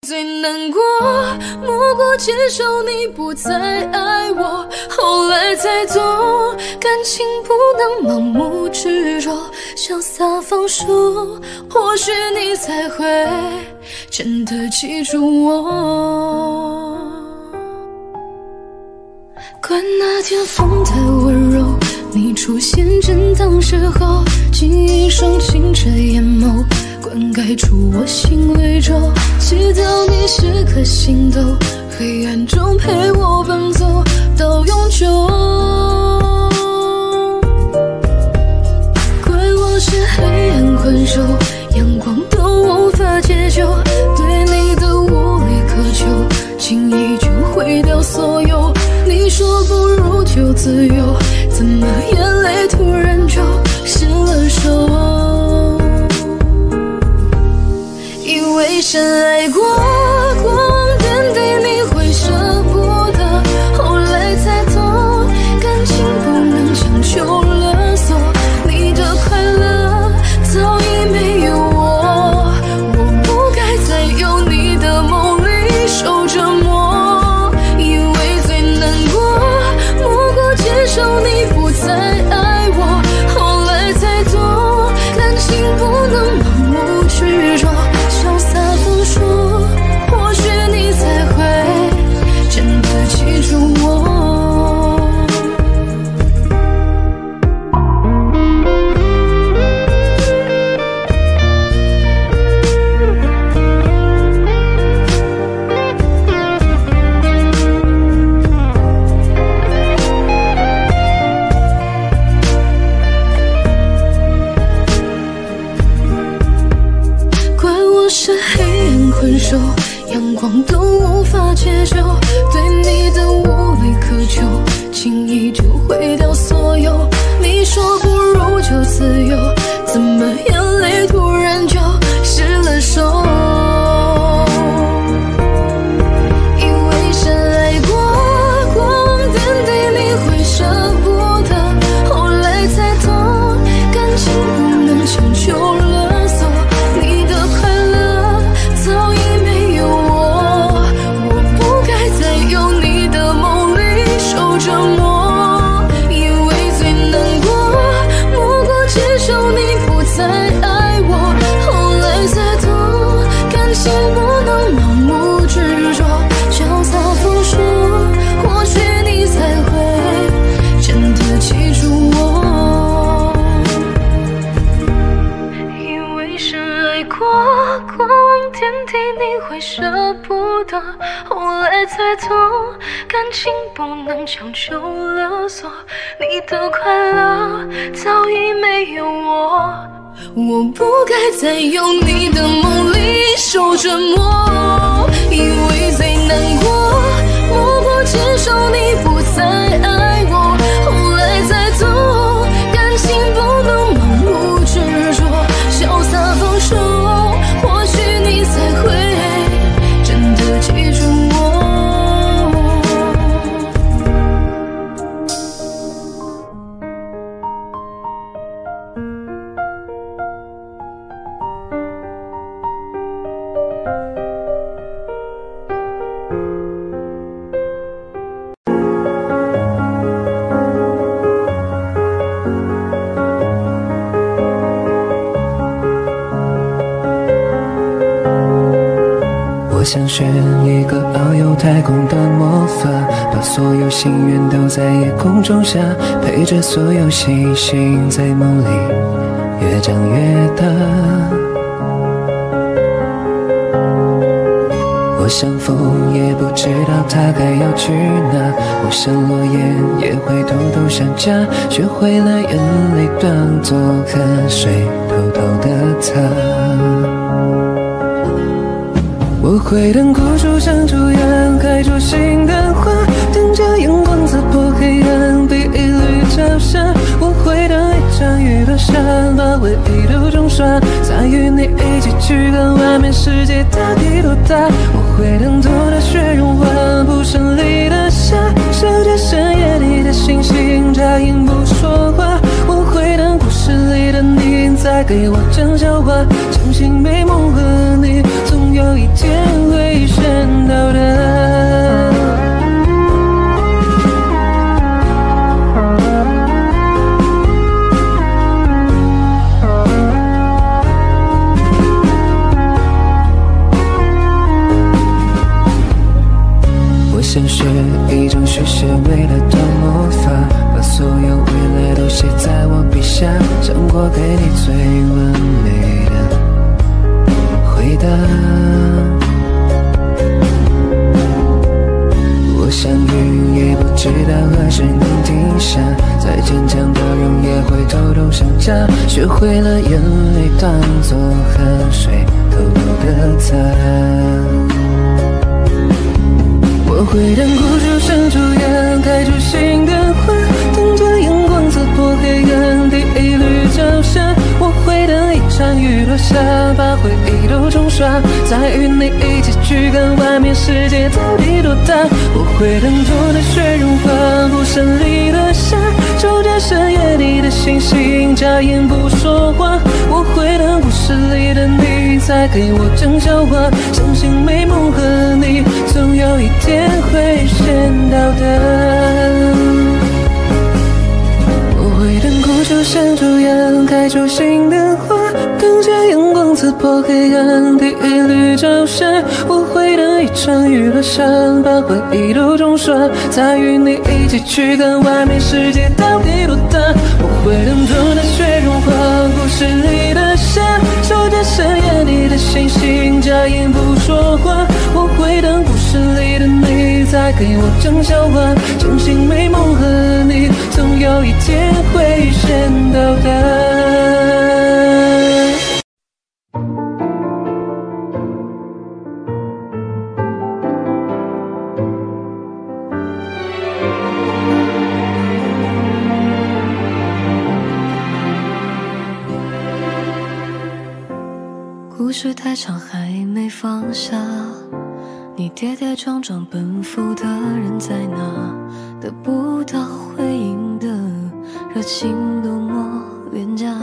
最难过，莫过接受你不再爱我，后来才懂，感情不能盲目执着，潇洒放手，或许你才会真的记住我。怪那天风太温柔，你出现正当时候，记忆上清澈眼眸，灌溉出我心绿洲，祈祷你是颗星斗，黑暗中陪我奔走到永久。怪我是黑暗困兽，阳光都无法解救，对你的无力渴求，轻易就毁掉所有。你说不如就自由，怎么眼泪突然就失了手？以为深爱过，过往点滴你会舍不得，后来才懂，感情不能强求勒索，你的快乐早已没有我，我不该再用你的梦里受折磨。以为最难过，莫过接受你不再爱我，后来才懂，感情不能盲目执着，潇洒放手，或许你才会真的记住我。怪我是黑暗困兽，阳光都无法解救，对你的无力渴求，轻易就毁掉所有。你说不如就自由，怎么眼泪突然就失了手？以为深爱过，过往点滴你会舍不得，后来才懂，感情不能强求勒索，你的快乐早已没有我，我不该再用你的梦里受折磨。以为最难过，莫过接受你不再爱我，后来才懂，感情不能盲目执着，潇洒放手，或许你才会真的记住我。以为深爱过，过往点滴你会舍不得，后来才懂，感情不能强求勒索，你的快乐早已没有我，我不该再用你的梦里受折磨。以为最难过，莫过接受你不再爱我，后来才懂，感情不能盲目执着，潇洒放手，或许你才会真的记住我。 我想选一个遨游太空的魔法，把所有心愿都在夜空中下，陪着所有星星在梦里越长越大。我像风，也不知道它该要去哪，我像落叶，也会偷偷想家，学会了眼泪当作河水偷偷的擦。我会等枯树长出芽，开出新的花，等着阳光刺破黑暗，被一缕照射。我会等一场雨落下，把回忆都冲刷，再与你一起去看外面世界到底多大。我会等透的雪融化，不胜里的沙，守着深夜里的星星，眨眼不说话。我会等故事里的你再给我讲笑话，相信美梦和你总有一天会是一种虚实未了的魔法，把所有未来都写在我笔下，想过给你最完美的回答。我像云，也不知道何时能停下，再坚强的人也会偷偷想家，学会了眼泪当作汗水偷偷的擦。我会等孤树生出芽，开出新的花，等着阳光刺破黑暗，第一缕朝霞。我会等一场雨落下，把回忆都冲刷，再与你一起去看外面世界到底多大。我会等多的雪融化，不胜利的夏，守着深夜里的星星，眨眼不说话。我会等故事里的你，再给我讲笑话，相信美梦和你总有一天会先到达。我会等孤树生出芽，开出新的花，等着阳光刺破黑暗，第一缕朝霞。我会等一场雨落下，把回忆都冲刷，再与你一起去看外面世界到底多大。我会等多的雪融化，故事里的夏，守着深夜里的星星，眨眼不说话。我会等故事里的你，再给我讲笑话，相信美梦和你总有一天会先到达。 故事太长还没放下，你跌跌撞撞奔赴的人在哪？得不到回应的热情多么廉价，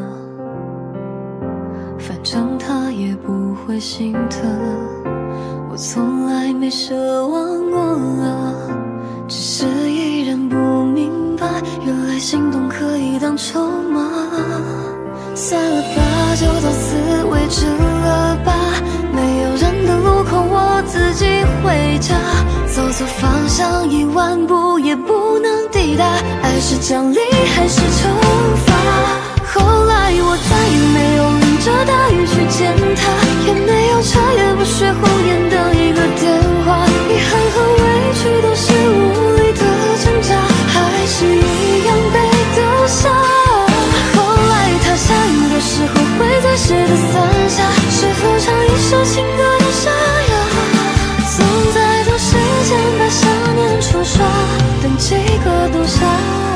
反正他也不会心疼，我从来没奢望过啊，只是依然不明白，原来心动可以当筹码。算了吧，就到此为止了吧，没有人的路口我自己回家，走错方向1万步也不能抵达，爱是奖励还是惩罚？后来我再也没有淋着大雨去见他，也没有彻夜不睡红颜的一个电话，遗憾和委屈都是无力的挣扎，还是一样被丢下。下雨的时候会在谁的伞下？是否唱一首情歌的沙哑？总在等时间把想念冲刷，等几个冬夏。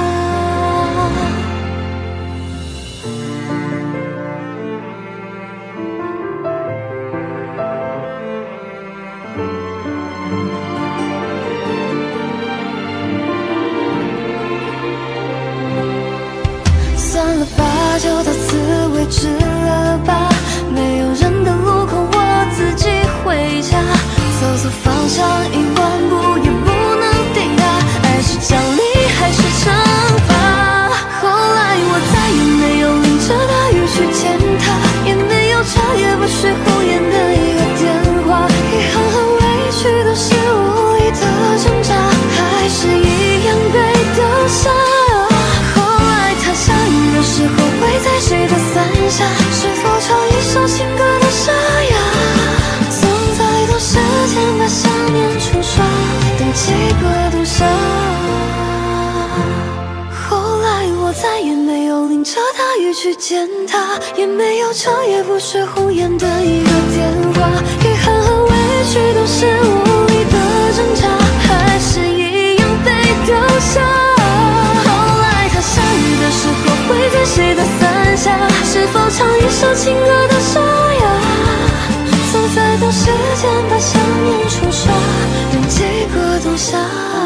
算了吧，就到此为止了吧，没有人的路口我自己回家，走错方向1万步也不能抵达，爱是奖励还是惩罚？后来我再也没有淋着大雨去见他，也没有彻夜不睡红颜的一个电话，遗憾和委屈都是无力的挣扎，还是一样被丢下。有时候会在谁的伞下？是否唱一首情歌的沙哑？总在等时间把想念冲刷，等几个冬夏。后来我再也没有淋着大雨去见他，也没有彻夜不睡红颜的一个电话，遗憾和委屈都是无力的挣扎，还是一样被丢下。下雨的时候会在谁的伞下？是否唱一首情歌的沙哑？总在等时间把想念冲刷，等几个冬夏。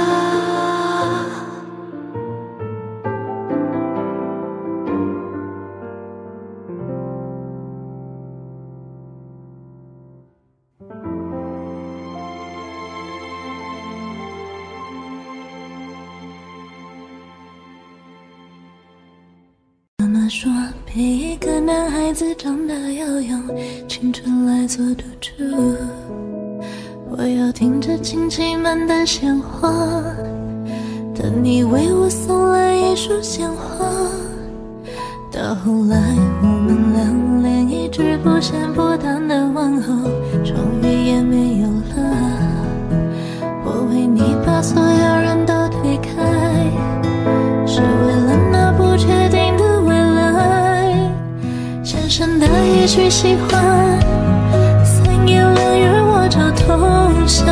说陪一个男孩子长大要用青春来做赌注，我我要听着亲戚们的闲话，等你为我送来一束鲜花。到后来我们俩连一句不咸不淡的问候终于也没有了。我为你把所有人都推开，是为了那不确定的未来。先生的一句喜欢，3言2语我就投降。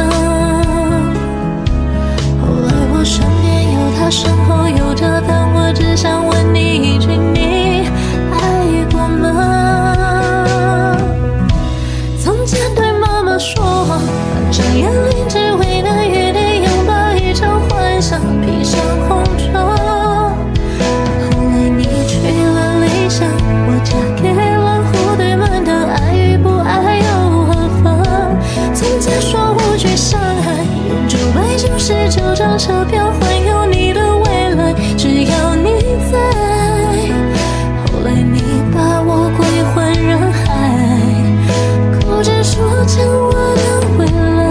后来我身边有他，身后有着，但我只想问你一句，你爱过吗？从前对妈妈说谎，反正眼里只为能与你拥抱一场幻想，披上红妆。后来你去了理想，我嫁给了户对门的爱与不爱又何妨？从前说无惧伤害，用999张车票环游你的未来，只要你在。后来你把我归还人海，哭着说将我的未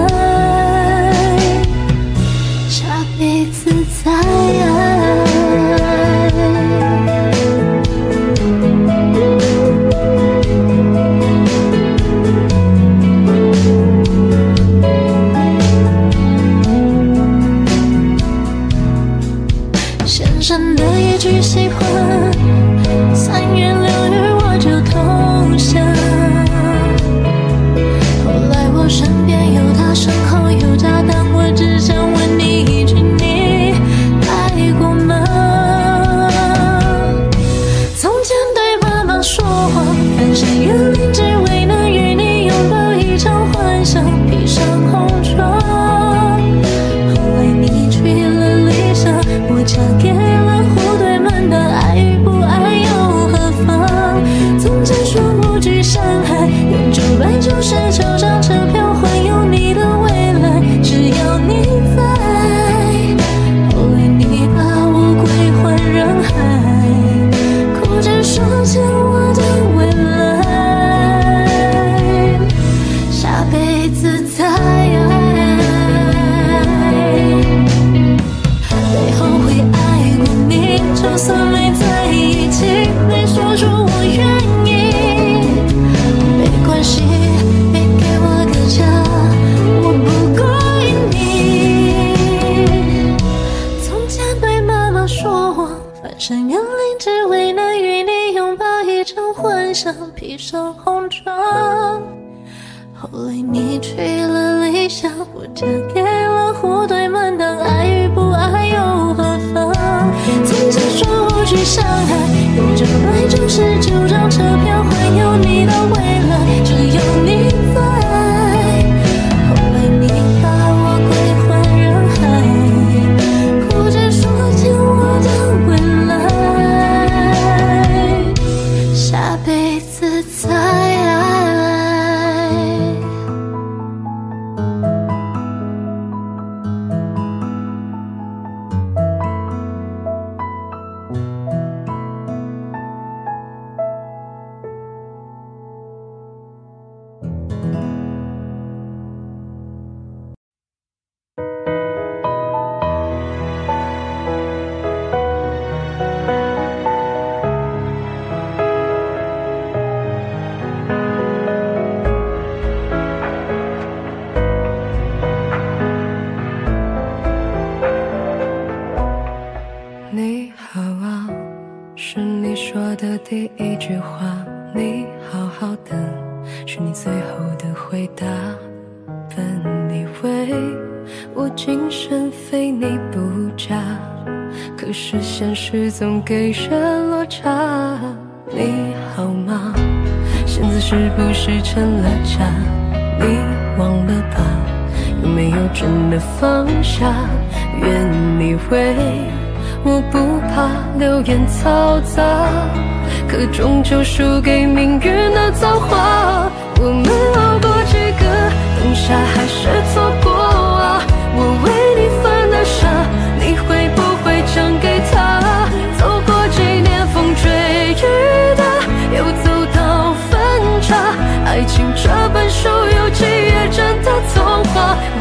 来下辈子再爱。先生的一句喜欢，3言2语我就投降。后来我身边有他，身后有家，但我只想问你一句，你爱过吗？从前对妈妈说谎，翻山越岭只为能与你拥抱一场幻想，披上红妆。后来你去了理想，我嫁给了户对门的爱与不爱又何妨？从前说无惧伤害，用999张车票环游你的未来，只要你在。后来你把我归还人海，哭着说将我的未来下辈子再爱。会后悔爱过你，就算没在一起，没说出我愿意，没关系，别给我个家，我不怪你。从前对妈妈说谎，翻山越岭只为能与你拥抱一场幻想，披上红妆。后来你去了理想，我嫁给了户对门的爱与不爱又何妨？从前说无惧伤害，用999张车票环游你的未来，只要你在。后来你把我归还人海，哭着说将我的未来下辈子再爱。 你好啊，是你说的第一句话。你好好的，是你最后的回答。本以为我精神非你不嫁，可是现实总给人落差。你好吗？现在是不是成了家？你忘了吧？有没有真的放下？原以为我不怕流言嘈杂，可终究输给命运的造化。我们熬过几个冬夏，还是错过啊。我为你犯的傻，你会不会讲给他？走过几年风吹雨打，又走到分岔。爱情这本书有几页真的童话，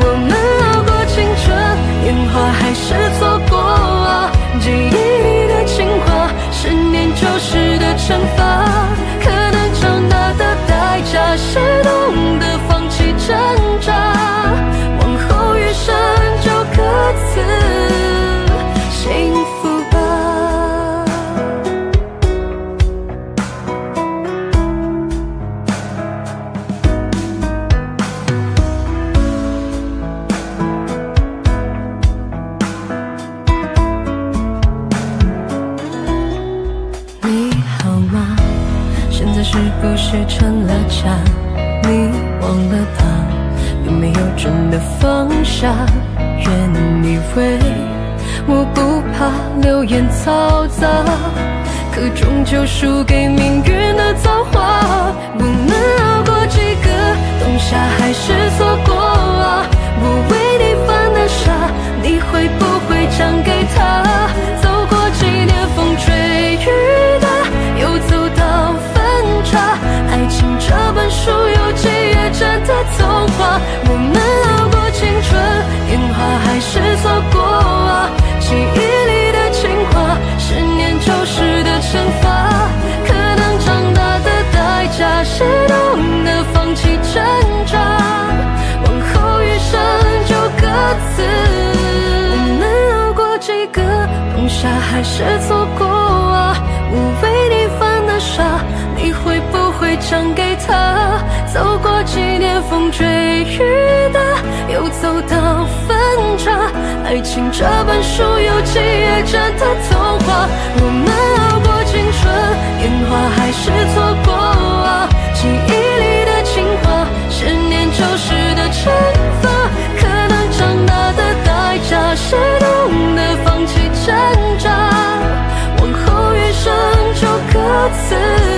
的放下，原以为我不怕流言嘈杂，可终究输给命运的造化。我们熬过几个冬夏，还是错过啊？我为你犯的傻，你会不会讲给他？走过几年风吹雨打，又走到分岔。爱情这本书有几页真的童话？我们熬过青春年华，还是错过啊？记忆里的情话，10年90的惩罚。可能长大的代价是懂得放弃挣扎，往后余生就各自。我们熬过几个冬夏，还是错过啊？我为你犯的傻，你会不会讲给他？走过几年风吹雨打，又走到分岔。爱情这本书有几页真的童话？我们熬过青春年华，还是错过啊？记忆里的情话，10年90的惩罚。可能长大的代价是懂得放弃挣扎，往后余生就各自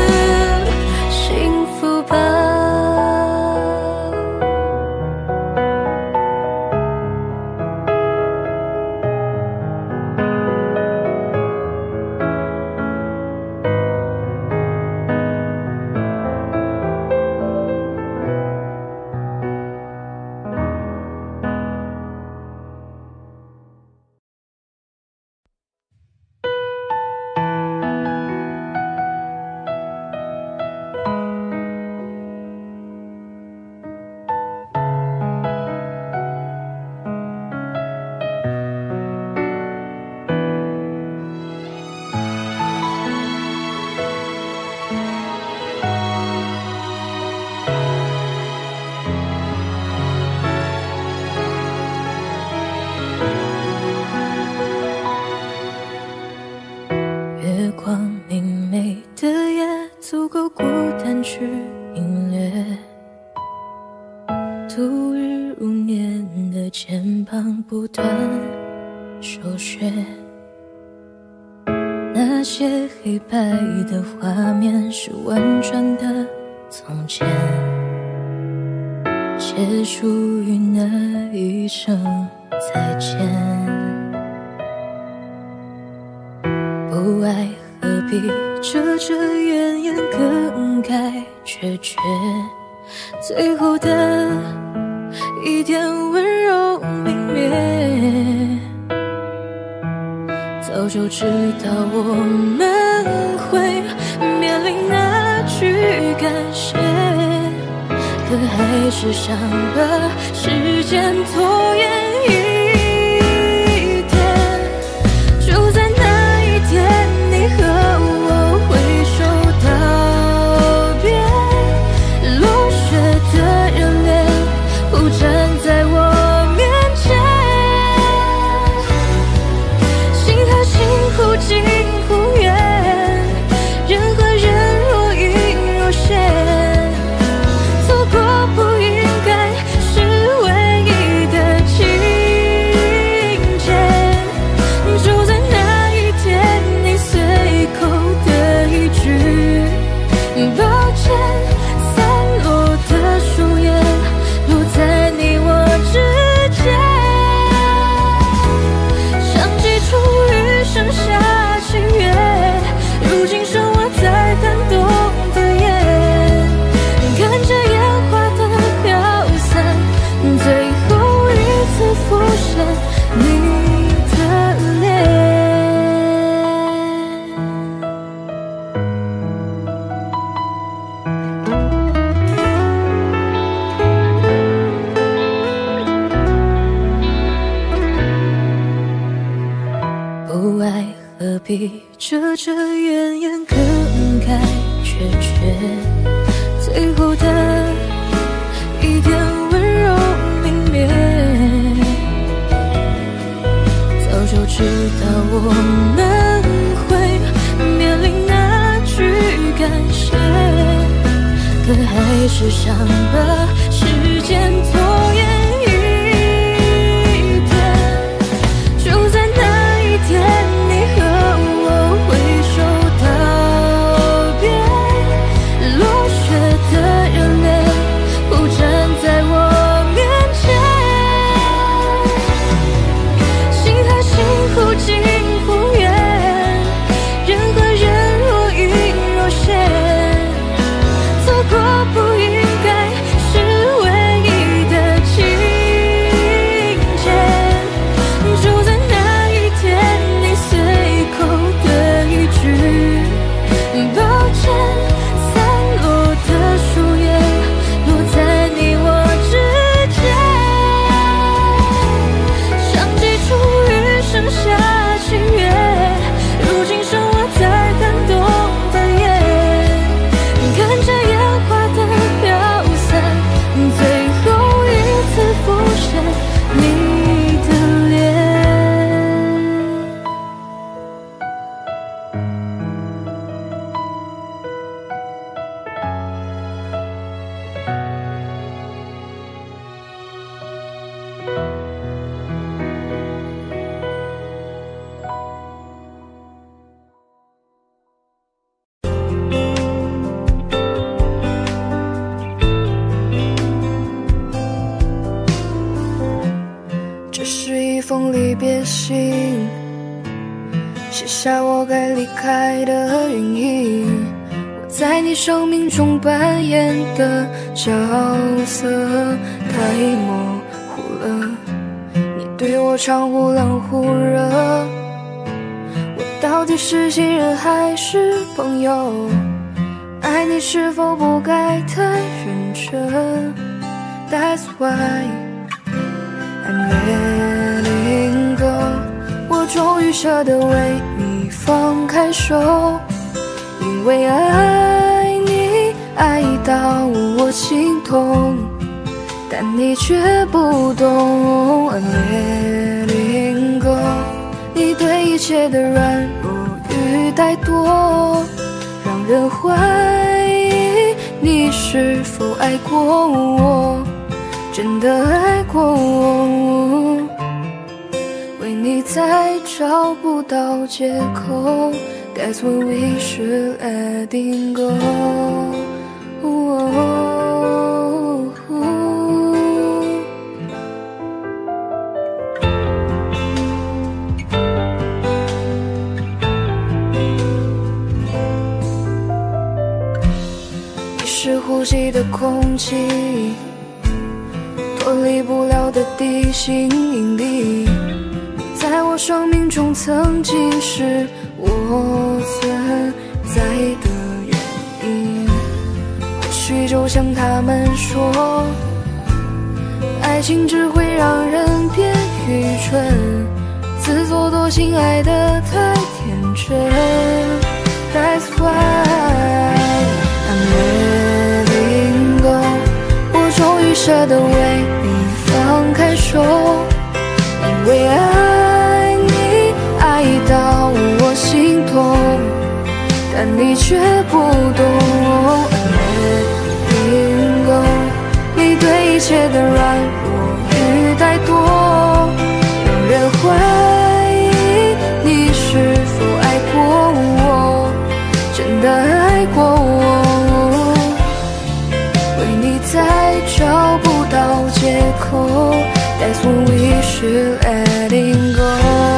幸福吧。月光明媚的夜，足够孤单去领略。度日如年的肩膀不断收削，那些黑白的画面是婉转的从前，结束于那一声再见。不爱何必遮遮掩掩，更该决绝。最后的一点温柔泯灭，早就知道我们会面临那句感谢，可还是想把时间拖延一天。就在那一天，你和我挥手道别，落雪的热烈铺展在我面前，心和心忽近忽远，人和人若隐若现，错过不应该是唯一的情节。就在那一天，你随口的一句抱歉，散落的树叶落在你我之间，想起初遇剩下情缘，如今剩我在感动的眼，看着烟花的飘散，最后一次浮现你的脸。不爱何必遮遮掩掩，更该决绝。最后的一点温柔泯灭，早就知道我们会面临那句感谢，可还是想把时间拖延一这是一封离别信，写下我该离开的原因，我在你生命中扮演的角色太模糊了，你对我常忽冷忽热，我到底是新人还是朋友？爱你是否不该太认真？ That's why I'm letting go， 我终于舍得为你放开手，因为爱你爱到我心痛，但你却不懂。I'm letting go， 你对一切的软弱与怠惰，让人怀疑你是否爱过我。 真的爱过我，为你再找不到借口。That's when we should letting go。你是呼吸的空气。 脱离不了的地心引力，你在我生命中曾经是我存在的原因。或许就像他们说，爱情只会让人变愚蠢，自作多情爱得太天真。That's why I'm letting go， 我终于舍得为你放开手，因为爱你爱到我心痛，但你却不懂。I'm letting go， 你对一切的软弱与怠惰，让人怀疑你是否爱过我，真的爱过我。 再找不到借口 ，That's when we should letting go。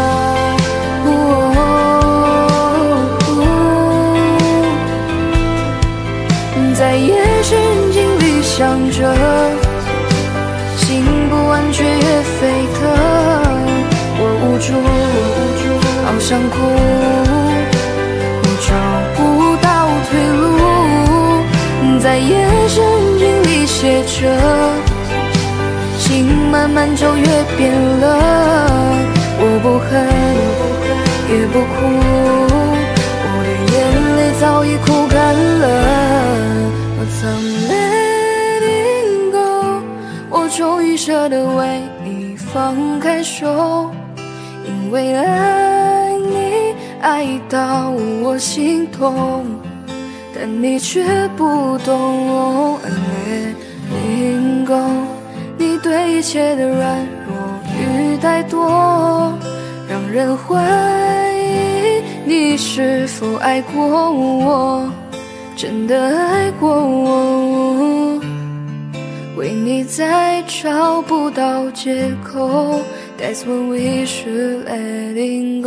在夜深人静里想着，心不安却也沸腾，我无助，好想哭，我找不到退路，在夜深人静里。 写着，心慢慢就越变了。我不恨，也不哭，我的眼泪早已哭干了。I'm letting go， 我终于舍得为你放开手，因为爱你爱到我心痛，但你却不懂。letting go， 你对一切的软弱与怠惰，让人怀疑你是否爱过我，真的爱过我。为你再找不到借口 ，That's when we should letting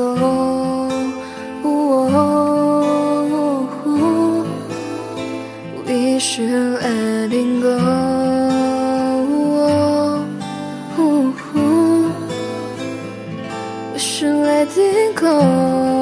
go。We should letting go。 We should letting go。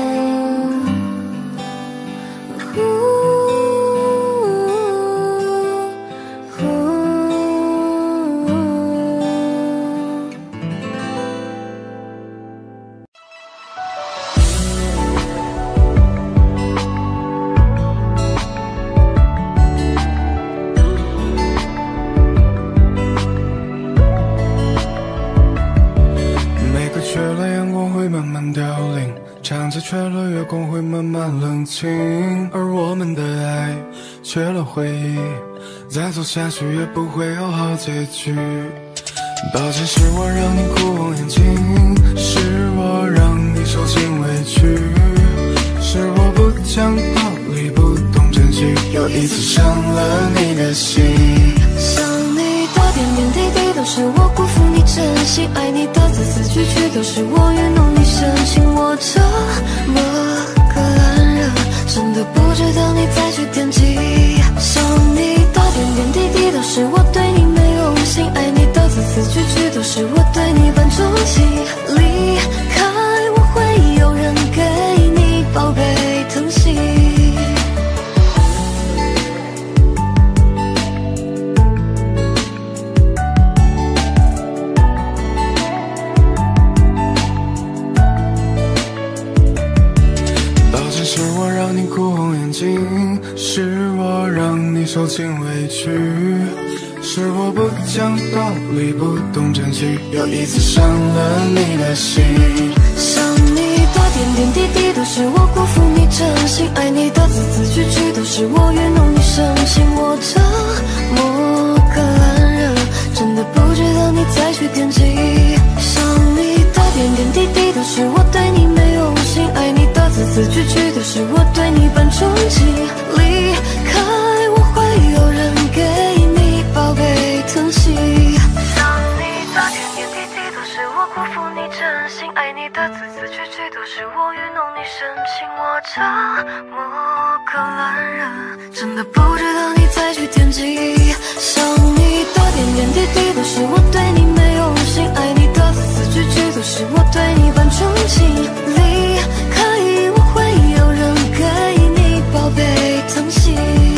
唱着缺了月光会慢慢冷清，而我们的爱缺了回忆，再走下去也不会有好结局。 抱歉是我让你哭红眼睛，是我让你受尽委屈，是我不讲道理不懂珍惜，又一次伤了你的心。 想你的点点滴滴都是我辜负你真心，爱你的字字句句都是我愚弄你深情，我这么个烂人真的不值得你再去惦记。想你的点点滴滴都是我对你没用心，爱你的字字句句都是我对你半钟情，离开我会有人给你宝贝疼惜。 是我让你哭红眼睛，是我让你受尽委屈，是我不讲道理不懂珍惜，又一次伤了你的心。 想你的点点滴滴都是我辜负你真心，爱你的字字句句都是我愚弄你深情，我这么个烂人真的不值得你再去惦记。想你的点点滴滴都是我对你没用心，爱你的字字句句都是我对你半钟情，离开我会有人给你宝贝疼惜。想你的点点滴滴都是我辜负你真心，爱你的字字句句都是我愚弄你深情，我这么个烂人真的不值得你再去惦记。想你的点点滴滴都是我对你没用心，爱你的字字句句都是我对你半钟情，离开我会有人给你宝贝疼惜。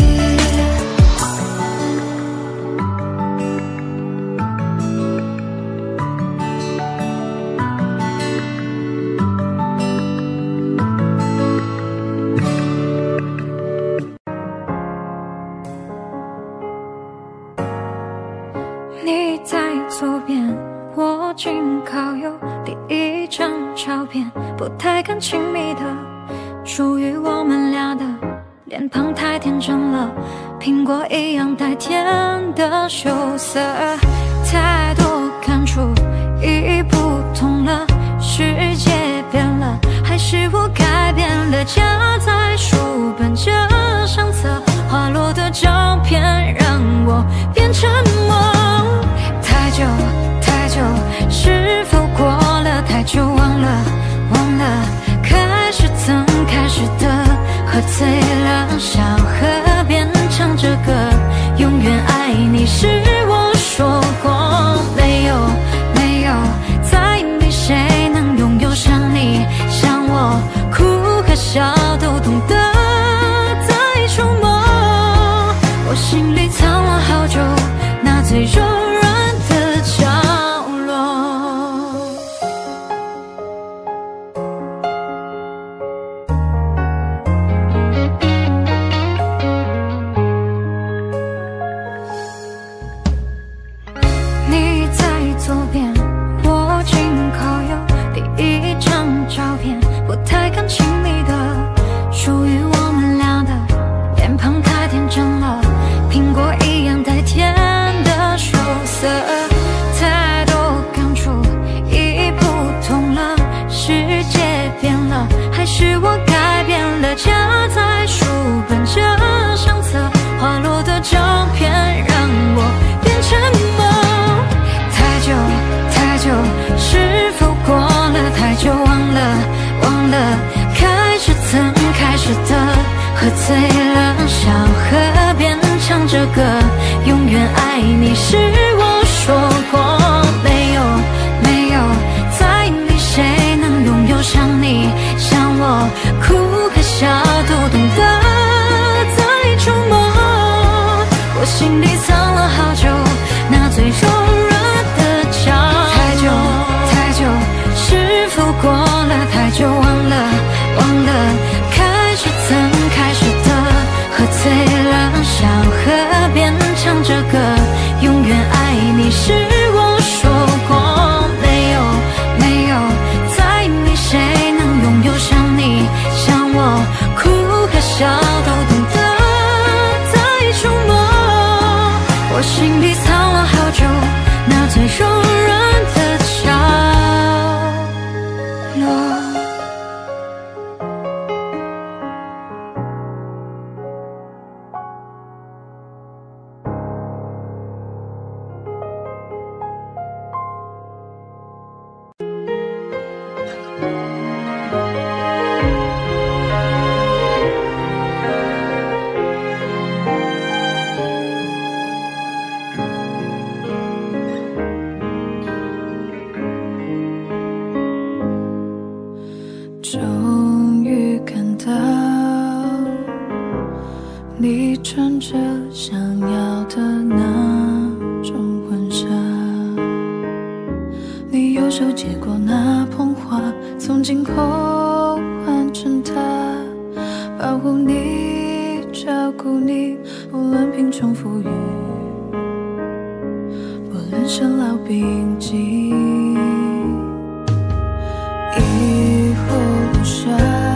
你在左边，我紧靠右，第一张照片不太敢亲密的，属于我们俩的，脸庞太天真了，苹果一样带甜的羞涩，太多感触已不同了，世界变了，还是我改变了，夹在书本这相册，滑落的照片让我变沉默。太久太久，是否过了太久？忘了忘了，开始曾开始的，喝醉了，小河边唱着歌，永远爱你是我说过，泪你右手接过那捧花，从今后换成他，保护你，照顾你，不论贫穷富裕，不论生老病疾。以后路上，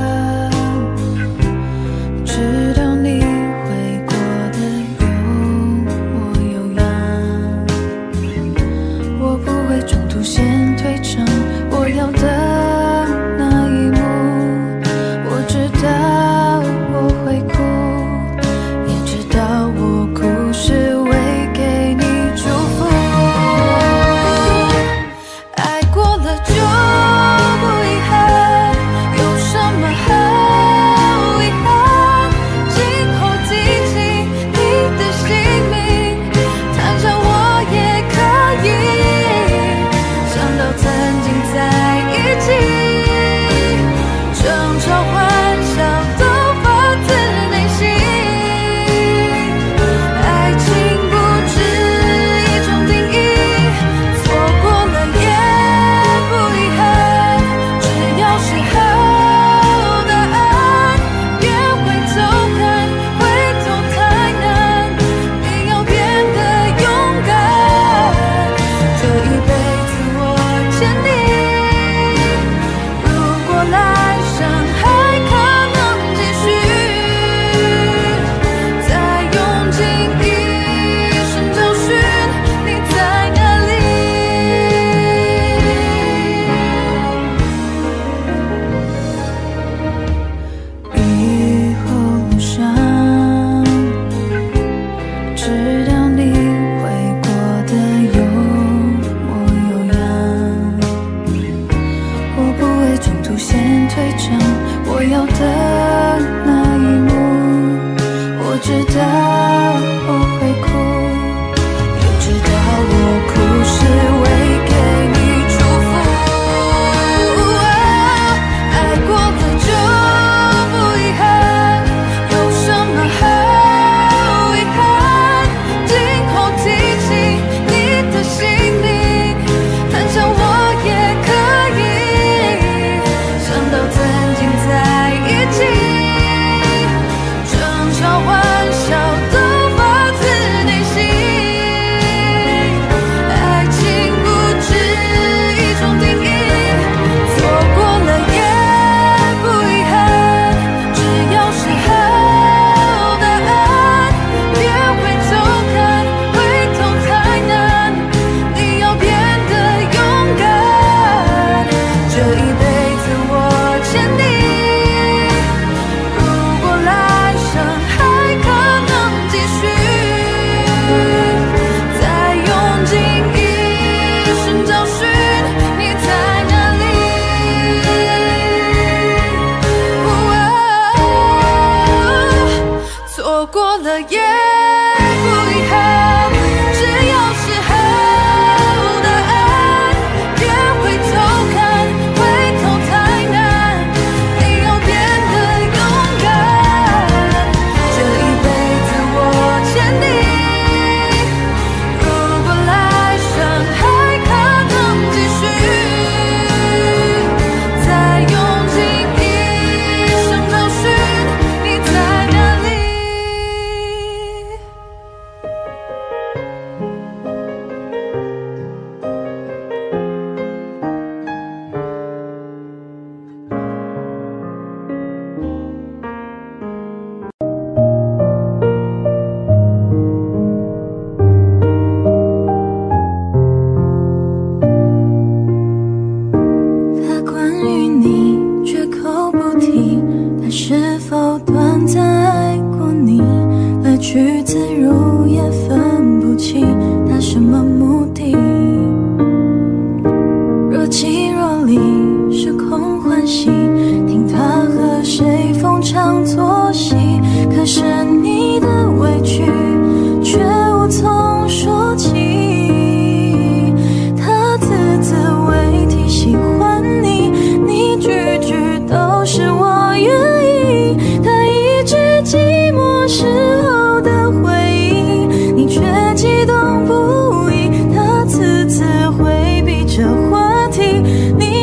直到你会过得有模有样，我不会中途先退场，我要的那一幕，我知道我会哭，也知道我哭是为给你祝福。爱过了就不遗憾，有什么好遗憾？今后记起你的姓名，坦诚我也可以。想到曾经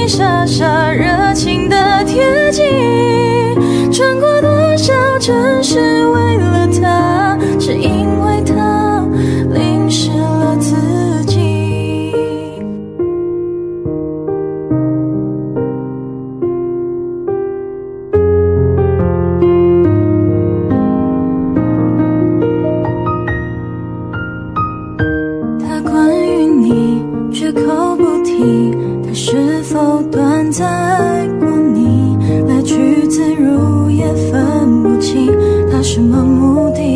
你傻傻热情的贴近，穿过多少城市为了他，只因为他淋湿了自己。他关于你绝口不提，他是否短暂爱过你，来去自如也分不清他什么目的。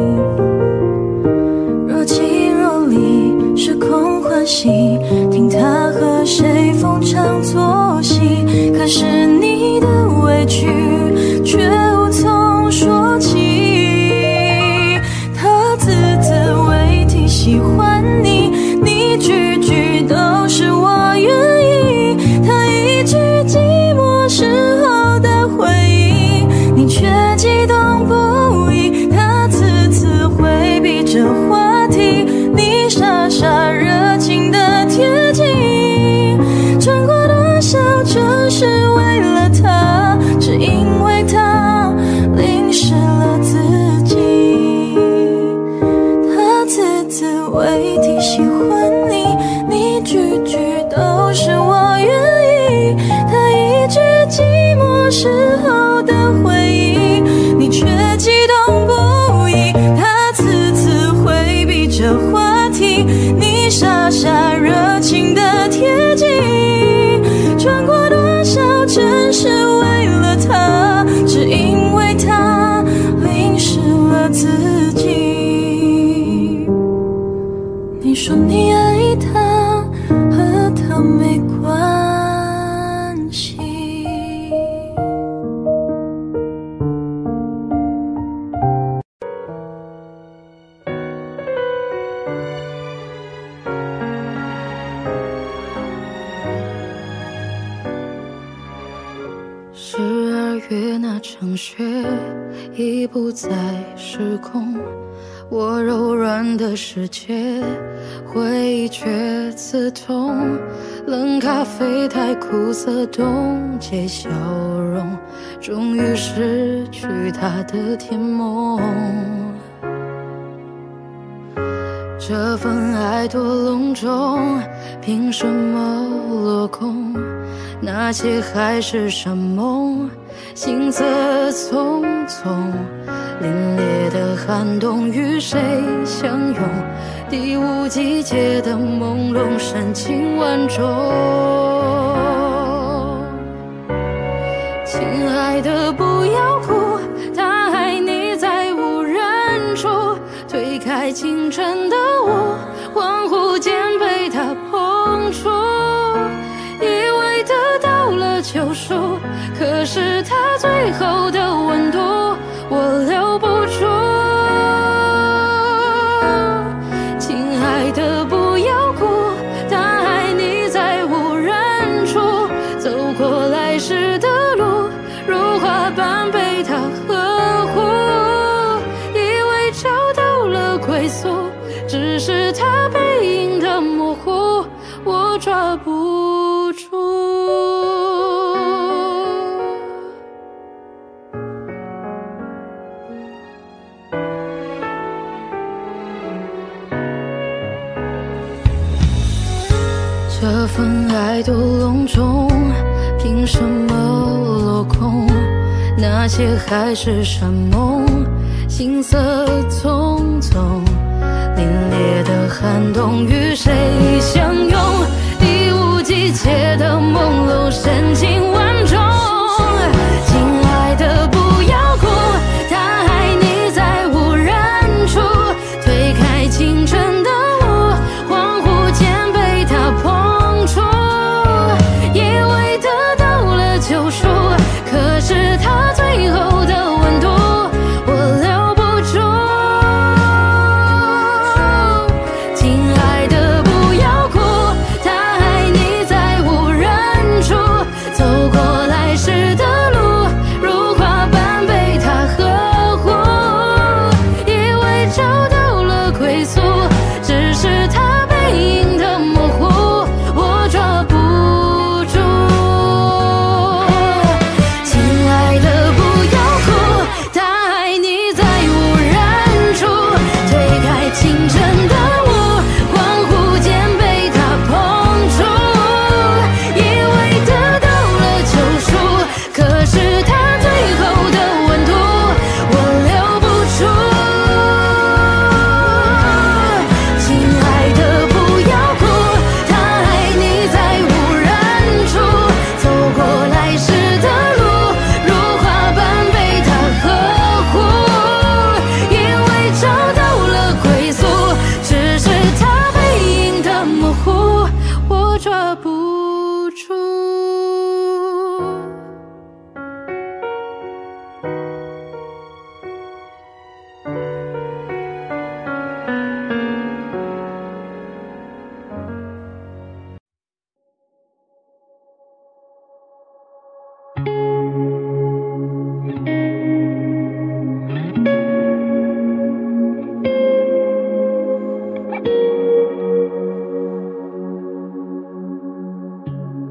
若即若离，时空欢喜，听他和谁逢场作戏，可是你的委屈却无从说起。他字字未提喜欢你，你句句都是我愿意，他一句寂寞时候的回忆，你却激动不已。他次次回避这话题，你傻傻热情的贴近，穿过多少城市为了他，只因为他淋湿了自己。他字字未提喜欢你，你句句都是我愿意，他一句寂寞时候的回忆，你却激动不已。他次次回避这话题，你傻傻热情的贴近，穿过多少城市为了他，只因为他淋湿了自己。你说你爱他，和他没关系。 12月那场雪已不再失控，我柔软的世界回忆却刺痛，冷咖啡太苦涩，冻结笑容，终于失去他的甜梦。这份爱多隆重，凭什么落空？那些海誓山盟，行色匆匆，凛冽的寒冬与谁相拥？第五季节的朦胧，深情万种。亲爱的，不要哭，他爱你在无人处，推开清晨的雾，恍惚间被他碰触，以为得到了救赎，可是他最后的温度我留不住。亲爱的，不要哭，他爱你在无人处，走过来时的路，如花般被他呵护，以为找到了归宿，只是他背影的模糊，我抓不住。这份爱多隆重，凭什么落空？那些海誓山盟，行色匆匆，凛冽的寒冬与谁相拥？第五季节的朦胧，深情万种。亲爱的，不要哭，他爱你在无人处，推开清晨的雾，恍惚间被他碰触，以为得到了救赎，可是他最后的温度我留不住。亲爱的，不要哭，他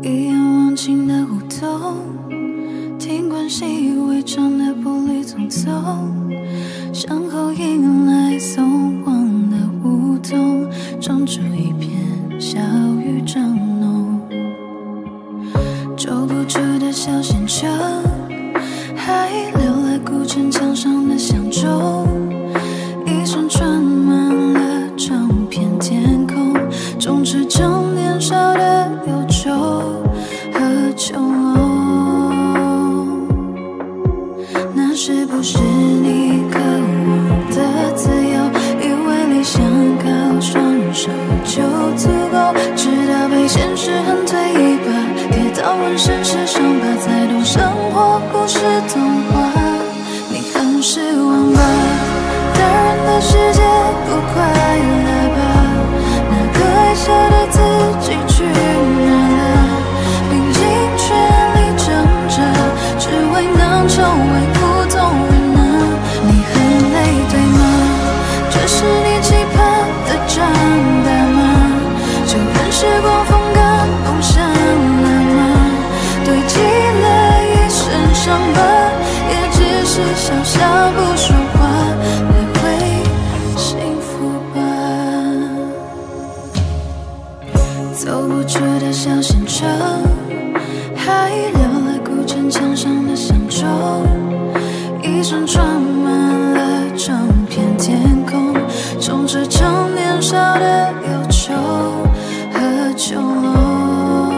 一眼望尽的胡同，听惯习以为常的玻璃匆匆，向后迎来松黄的梧桐，种出一片小雨正浓。走不出的小县城，还留来古城墙上的响钟，一声传满了整片天空，种植成年少的忧愁和囚笼。那是不是你渴望的自由？以为理想靠双手就足够，直到被现实狠推一把，跌到浑身是伤疤，才懂生活不是童话。你很失望吧？大人的世界不快乐吧？那个爱笑的自己去哪了？拼尽全力挣扎，只为能成为普通人啊！你很累对吗？这是你期盼的长大吗？就任时光风干风散了吗？堆积了一身伤疤，也只是小小不说话，来回幸福吧。走不出的小县城，还留来古城墙上的响钟，一声传满了整片天空，种植成年少的忧愁和囚笼。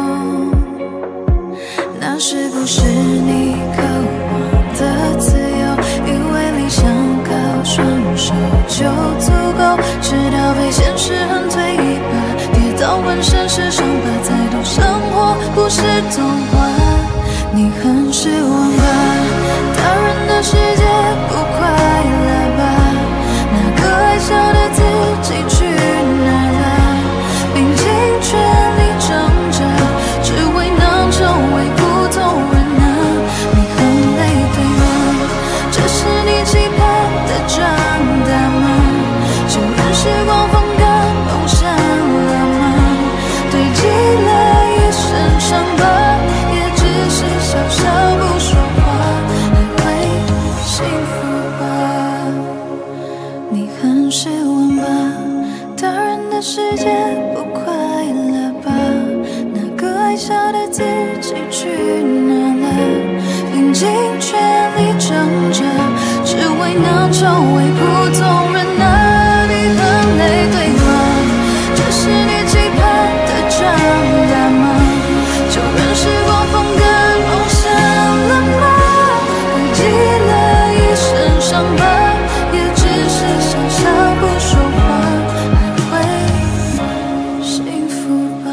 那是不是你渴望的自由？以为理想靠双手就足够，直到被现实狠推一把，跌到浑身是伤疤，才懂生活不是童话。你很失望吧？大人的世界不快乐吧？那个爱笑的自己去哪了？拼尽全力挣扎，只为能成为普通人啊！你很累对吗？这是你期盼的长大吗？就任时光风干风散了吗？堆积了一身伤疤，也只是小小不说话，来回幸福吧。你很失望吧？大人的世界不快乐吧？那个爱笑的自己去哪了？拼尽全力挣扎，只为能成为普通人啊！你很累对吗？这是你期盼的长大吗？就任时光风干风散了吗？堆积了一身伤疤，也只是小小不说话，来回幸福吧。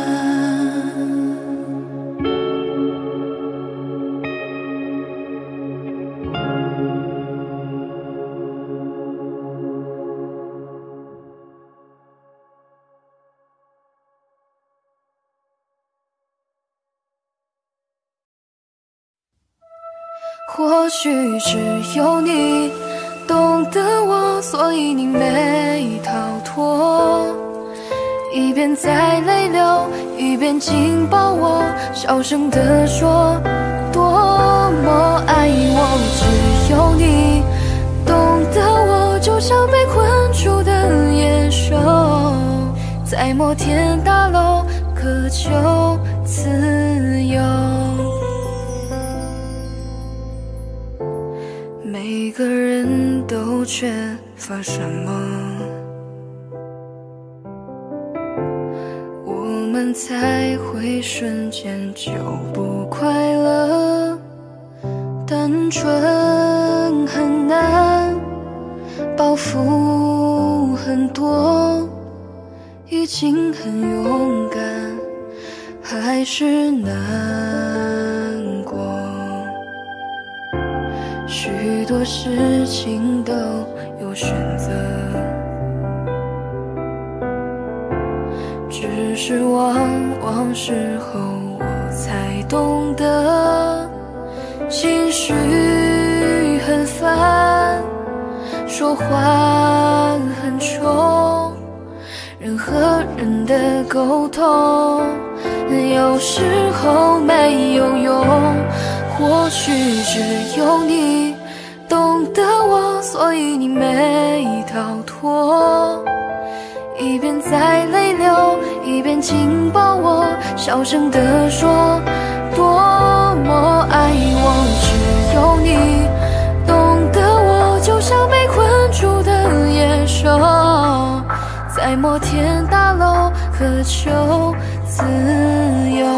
或许只有你懂得我，所以你没逃脱。一边在泪流，一边紧抱我，小声地说多么爱我。只有你懂得我，就像被困住的野兽，在摩天大楼渴求自由。每个人都缺乏什么，我们才会瞬间就不快乐。单纯很难，包袱很多，已经很勇敢，还是难过。许多事情都有选择，只是往往时候我才懂得，情绪很烦，说话很冲，人和人的沟通有有时候没有用，或许只有你懂得我，所以你没逃脱。一边在泪流，一边紧抱我，小声地说多么爱我。只有你懂得我，就像被困住的野兽，在摩天大楼渴求自由。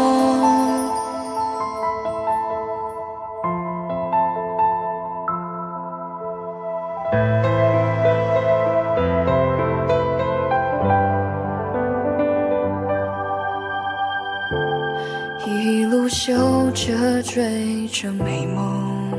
一路嗅着追着美梦，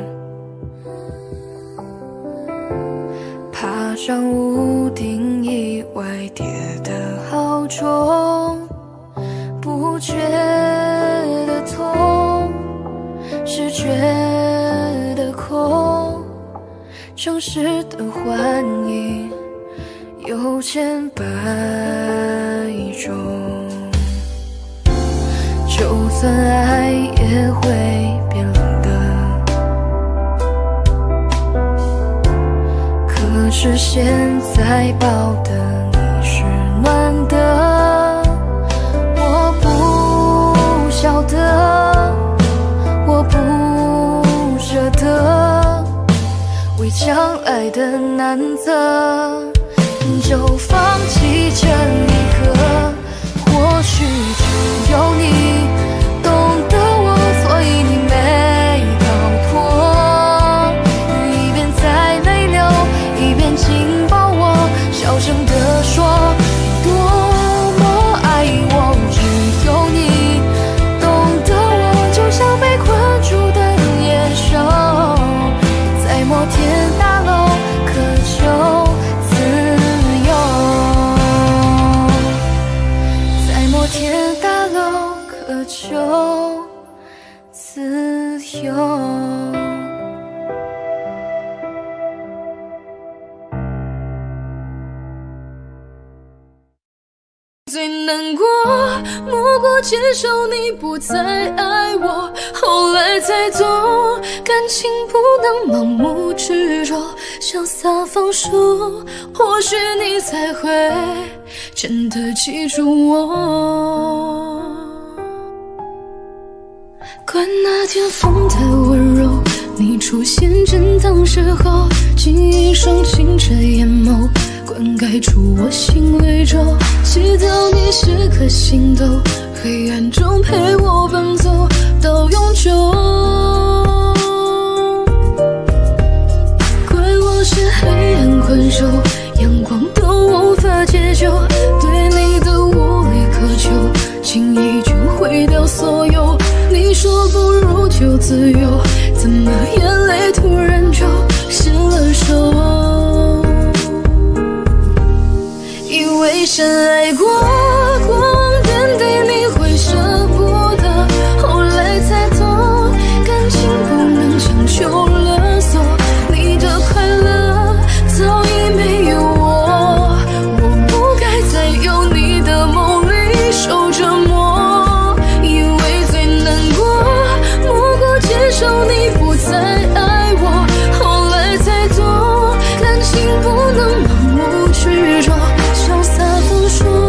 爬上屋顶意外跌得好重，不觉得痛，是觉得空。城市的幻影有千百种，就算爱也会变冷的，可是现在抱的你是暖的。我不晓得，我不舍得，为将来的难择，就放弃这一刻。或许只有你懂得我，所以你没逃脱。一边在泪流，一边紧抱我，小声地说多么爱我。只有你懂得我，就像被困住的野兽，在摩天大楼渴求自由。摩天大楼渴求自由。 最难过，莫过接受你不再爱我，后来才懂，感情不能盲目执着，潇洒放手，或许你才会真的记住我。怪那天风太温柔，你出现正当时候，记忆上清澈眼眸，灌溉出我心绿洲。祈祷你是颗星斗，黑暗中陪我奔走到永久。怪我是黑暗困兽，阳光都无法解救，对你的无力渴求，轻易就毁掉所有。你说不如就自由，怎么眼泪突然就失了手？以为深爱过，过往点滴你会舍不得，后来才懂，感情不能强求勒索。你的快乐早已没有我，我不该在有你的梦里受折磨。以为最难过，莫过接受你不再爱我，后来才懂，感情不能盲目执着，潇洒放手。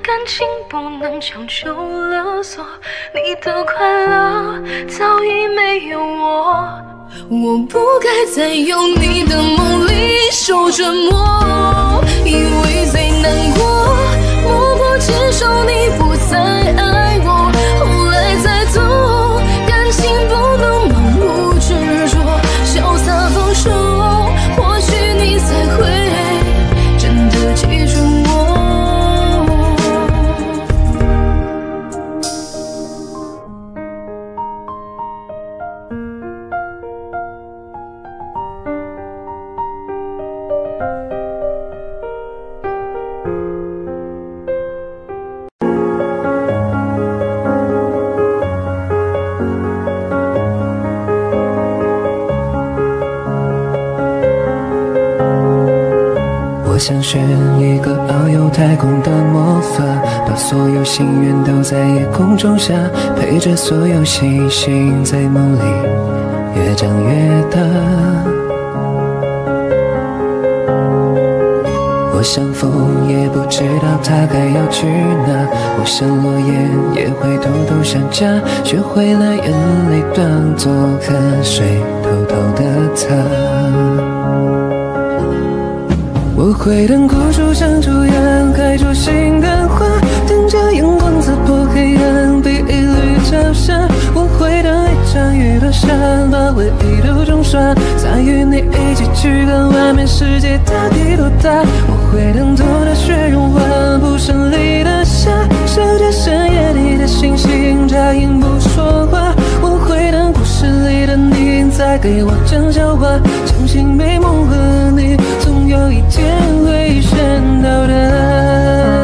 感情不能强求勒索，你的快乐早已没有我。我不该在有你的梦里受折磨，以为最难过莫过接受你不再爱我，后来才懂感情不能盲目执着，潇洒放手，或许你才会真的记住我。 我想选一个遨游太空的魔法，把所有心愿都在夜空中下，陪着所有星星在梦里越长越大。我像风也不知道它该要去哪，我像落叶也会偷偷想家，学会了眼泪当作河水偷偷的擦。我会等孤树长出芽，开出新的花，等着阳光刺破黑暗，被一缕照射。我会等一场雨落下，把回忆都冲刷，再与你一起去看外面世界到底多大。我会等多的雪融化，不胜利的夏，守着深夜里的星星，眨眼不说话。我会等故事里的你再给我讲笑话，相信美梦和你总有一天会先到达。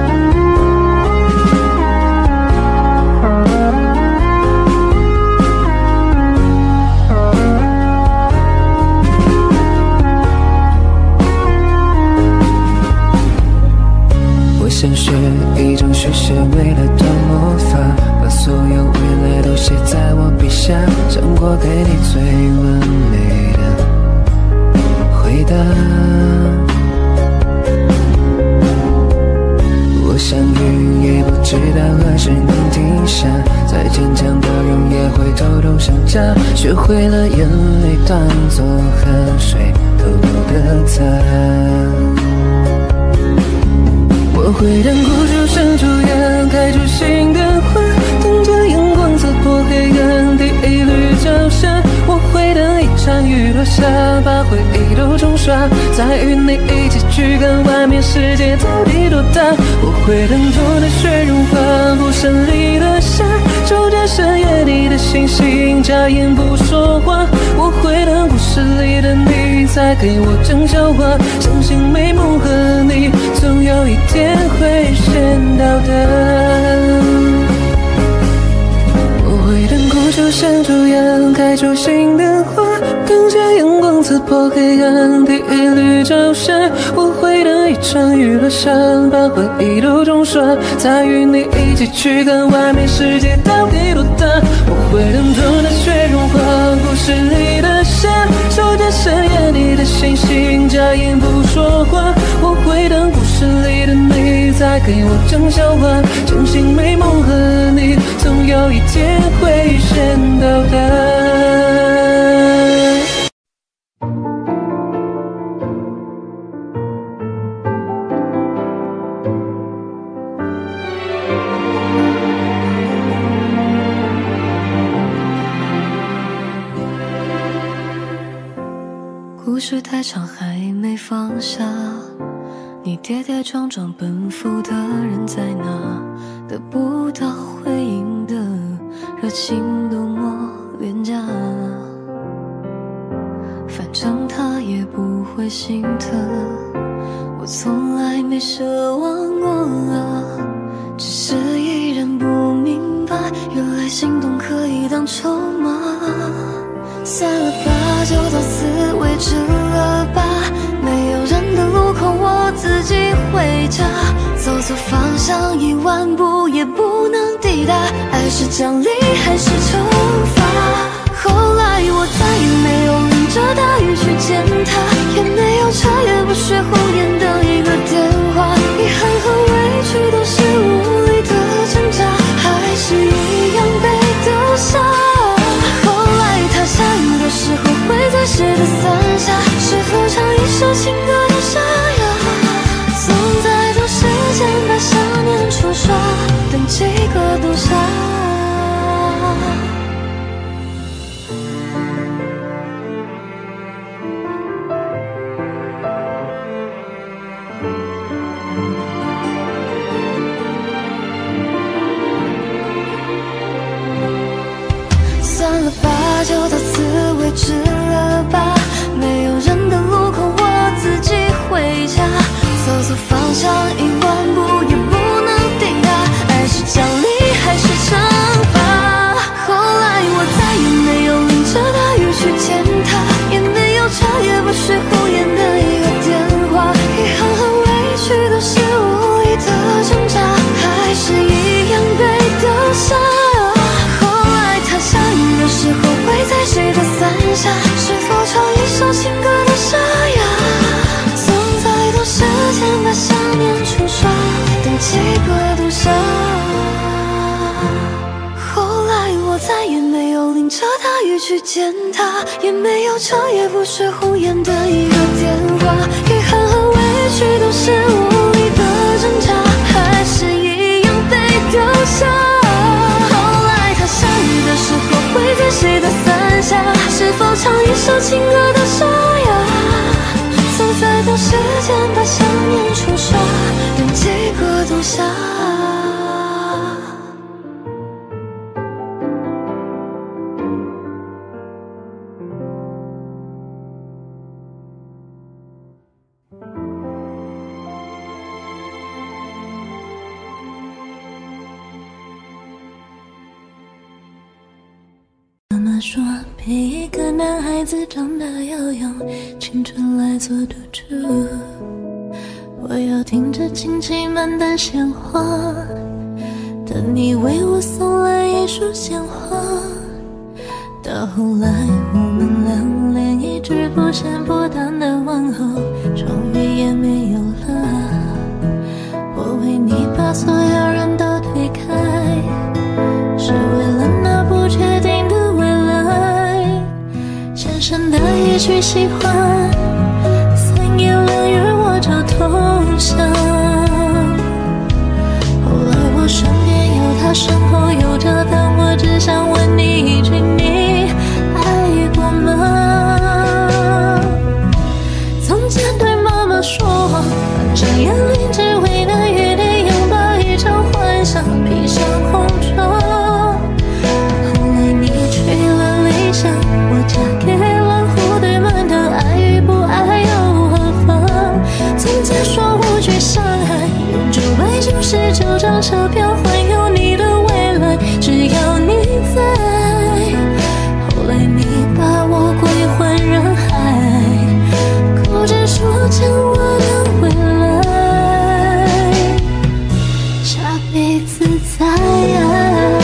我想学一种续写未来的魔法，把所有未来都写在我笔下，想过给你最完美的回答。我像云也不知道何时能停下，再坚强的人也会偷偷想家，学会了眼泪当作河水偷偷的擦。我会等孤树生出芽，开出新的花，等着阳光刺破黑暗，第一缕照射。我会等一场雨落下，把回忆都冲刷，再与你一起去看外面世界到底多大。我会等多的雪融化，不胜利的夏，守着深夜里的星星，眨眼不说话。我会等故事里的你再给我讲笑话，相信美梦和你总有一天会先到达。我会等孤树生出芽，开出新的花，等着阳光刺破黑暗，第一缕照射。我会等一场雨落下，把回忆都冲刷，再与你一起去看外面世界到底多大。我会等多的雪融化，故事里的夏，守着深夜里的星星，眨眼不说话。我会等故事里的你再给我讲笑话，相信美梦和你总有一天会先到达。 故事太长还没放下，你跌跌撞撞奔赴的人在哪？得不到回应的热情多么廉价，反正他也不会心疼，我从来没奢望过啊，只是依然不明白，原来心动可以当筹码。算了吧，就到此为止了吧，没有人的路口我自己回家，走错方向1万步也不能抵达，爱是奖励还是惩罚？后来我再也没有淋着大雨去见他，也没有彻夜不睡红颜的一个电话，遗憾和委屈都是等几个冬夏。算了吧，就到此为止了吧。没有人的路口，我自己回家。走错方向，1万步也不能抵达。爱是奖励还是惩罚？后来我再也没有淋着大雨去见他，也没有彻夜不睡胡言的一个电话。遗憾和委屈都是无力的挣扎，还是一样被丢下。下雨的时候会在谁的伞下？是否唱一首情歌的沙哑？总在等时间把想念冲刷，等几个冬夏。后来我再也没有淋着大雨去见他，也没有彻夜不睡红颜的一个电话。遗憾和委屈都是无力的挣扎，还是一样被丢下。下雨的时候会在谁的伞下？是否唱一首情歌的沙哑？总在等时间把想念冲刷，等几个冬夏。 说陪一个男孩子长大要用青春来做赌注，我要听着亲戚们的闲话，等你为我送来一束鲜花。到后来我们俩连一句不咸不淡的问候终于也没有了，我为你把所有人都推开，是为了那不确定的深深的一句喜欢，3言2语我就投降。后来我身边有他，身后有着，但我只想问你一句，你爱过吗？从前对妈妈说，反正眼里只为能与你拥抱一场幻想，披上红妆。后来你去了理想，我嫁给了户对门的爱与不爱又何妨？从前说无惧伤害，用999张车票环游你的未来，只要你在。后来你把我归还人海，哭着说欠我的未来，下辈子再爱。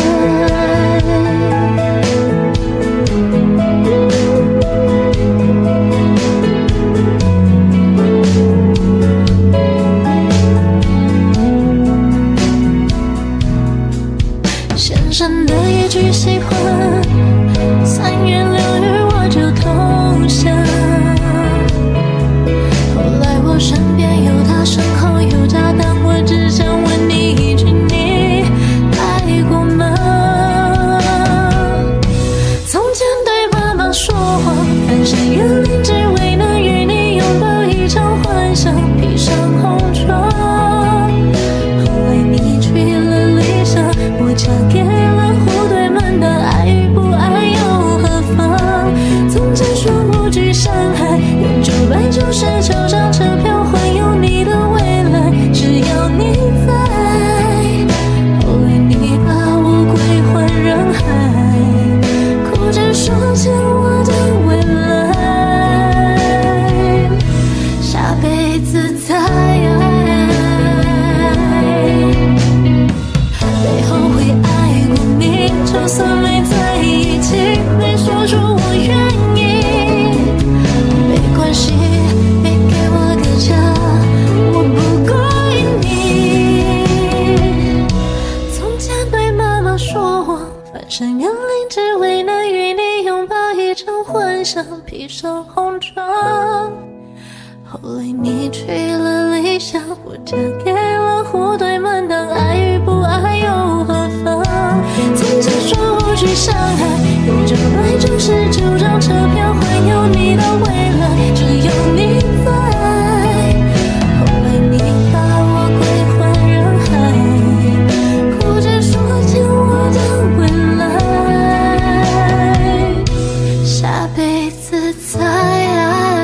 深的一句喜欢，3言2语我就投降。后来我身边有他，身后有家，但我只想问你一句，你爱过吗？从前对妈妈说谎，翻山越岭只为能与你拥抱一场幻想，披上红妆。后来你去了理想，我嫁给了户对门的爱与不爱又何妨？从前说无惧伤害，用999张车票环游你的未来，只要你在。后来你把我归还人海，哭着说欠我的未来，下辈子再爱。背后会爱过你，就算没在一起，没说出我愿意，没关系，别给我个家，我不怪你。从前对妈妈说谎，翻山越岭只为能与你拥抱一场幻想，披上红妆。后来你去了理想，我嫁给了户对门的爱与不爱又去伤害，用着爱就是9张车票环游你的未来，只有你在。后来你把我归还人海，哭着说欠我的未来，下辈子再爱。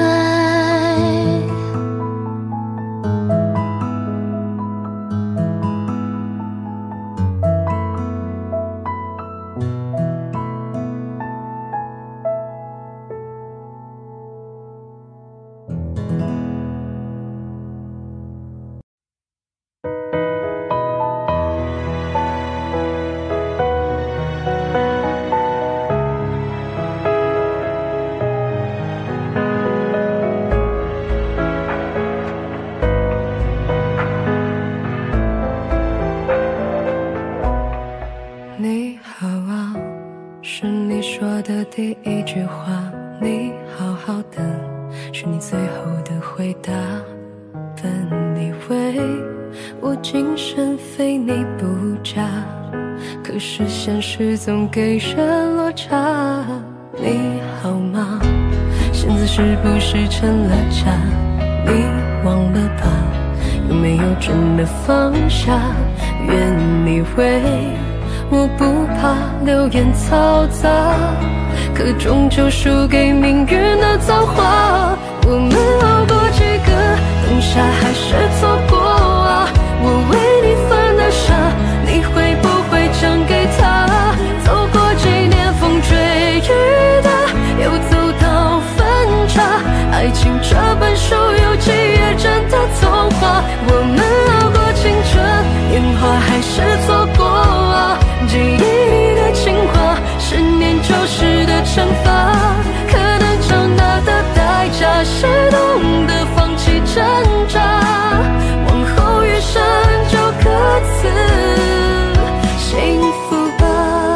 你好啊，是你说的第一句话。你好好的，是你最后的回答。本以为我精神非你不嫁，可是现实总给人落差。你好吗？现在是不是成了家？你忘了吧？有没有真的放下？原以为我不怕流言嘈杂，可终究输给命运的造化。我们熬过几个冬夏，还是错过啊。我为你犯的傻，你会不会讲给他？走过几年风吹雨打，又走到分岔。爱情这本书有几页真的童话？我们熬过青春年华，还是错过啊。记忆里的情话，10年90的惩罚。可能长大的代价是懂得放弃挣扎，往后余生就各自幸福吧。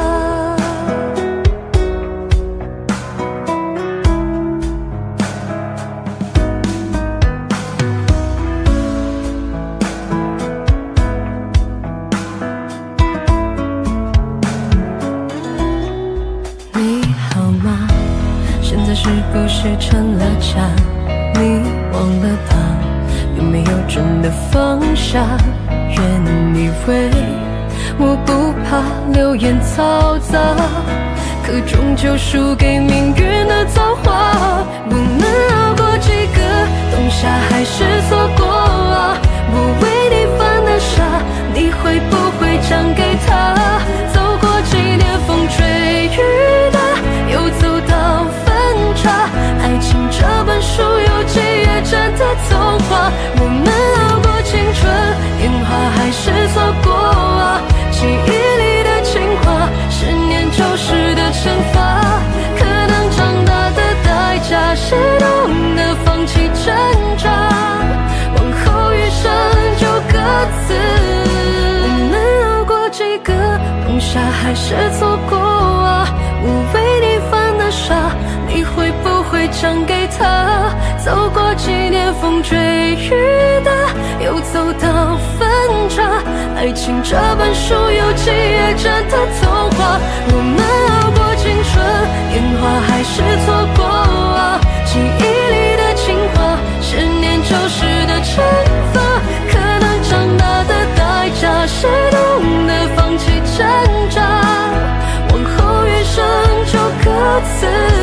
是不是成了家？你忘了吧？有没有真的放下？原以为我不怕流言嘈杂，可终究输给命运的造化。我们熬过几个冬夏，还是错过啊。我为你犯的傻，你会不会讲给他？走过几年风吹雨打，又走到爱情这本书有几页真的童话？我们熬过青春年华，还是错过啊。记忆里的情话，10年90的惩罚。可能长大的代价是懂得放弃挣扎，往后余生就各自。我们熬过几个冬夏，还是错过啊。我为你犯的傻，你会不会讲给他？走过几年风吹雨打，又走到分岔。爱情这本书有几页真的童话？我们熬过青春年华，还是错过啊。记忆里的情话，10年90的惩罚。可能长大的代价是懂得放弃挣扎，往后余生就各自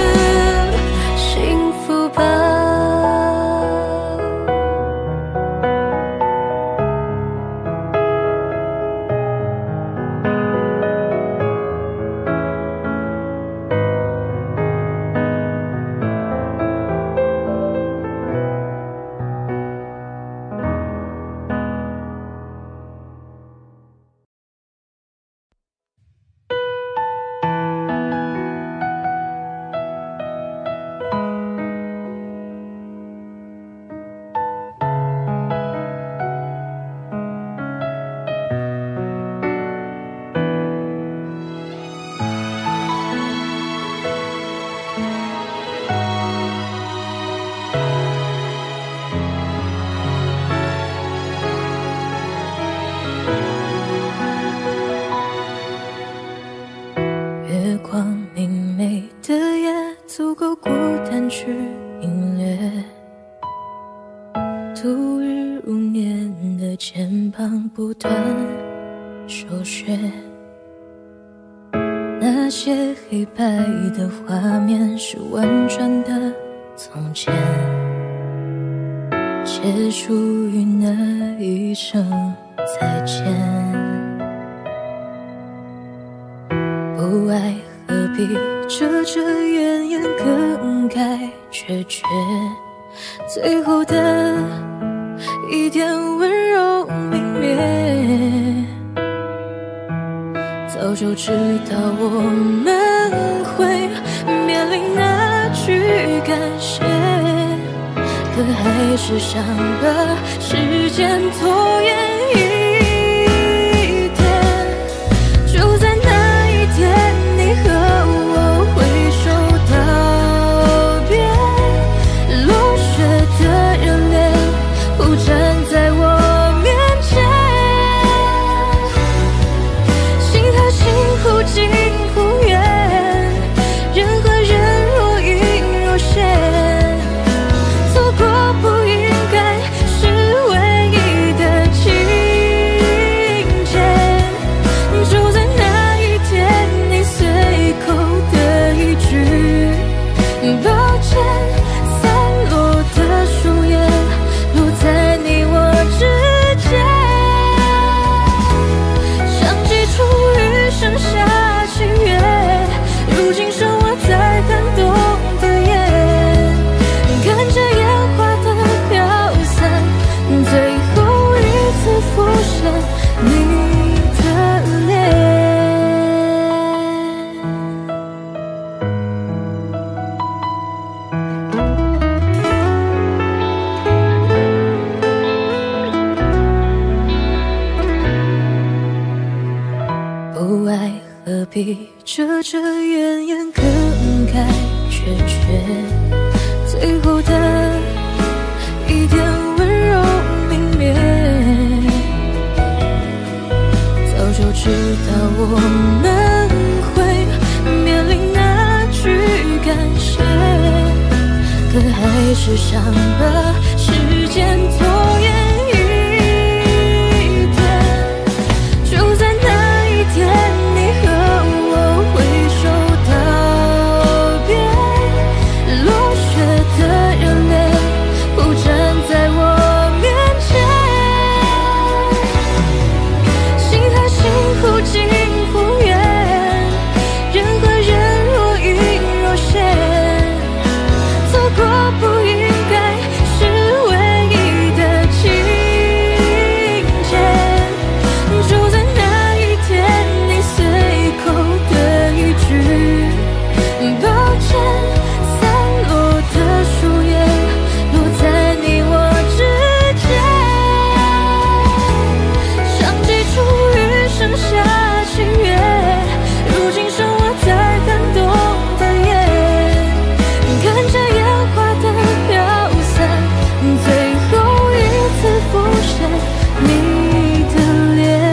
幸福吧。 手写。那些黑白的画面是婉转的从前，结束于那一声再见。不爱何必遮遮掩掩，更该决绝。最后的一点温柔泯灭，早就知道我们会面临那句感谢，可还是想把时间拖延一天。就在那一天，你和我挥手道别，落雪的热烈铺展在我面前，心和心忽近忽远，人和人若隐若现，错过不应该是唯一的情节。就在那一天，你随口的一句抱歉，散落的树叶落在你我之间，像几处雨剩下情缘，如今剩我在感动的眼，看着烟花的飘散，最后一次浮现你的脸。不爱何必遮遮掩掩，更该决绝。最后的一点温柔泯灭，早就知道我们会面临那句感谢，可还是想把时间拖延一天。就在那一天，你和我挥手道别，落雪的热烈铺展在我面前，心和心忽近忽远，人和人若隐若现，错过不应该是唯一的情节。就在那一天，你随口的一句抱歉，散落的树叶落在你我之间，像几处雨剩下情缘，如今剩我在感动的眼，看着烟花的飘散，最后一次浮现你的脸。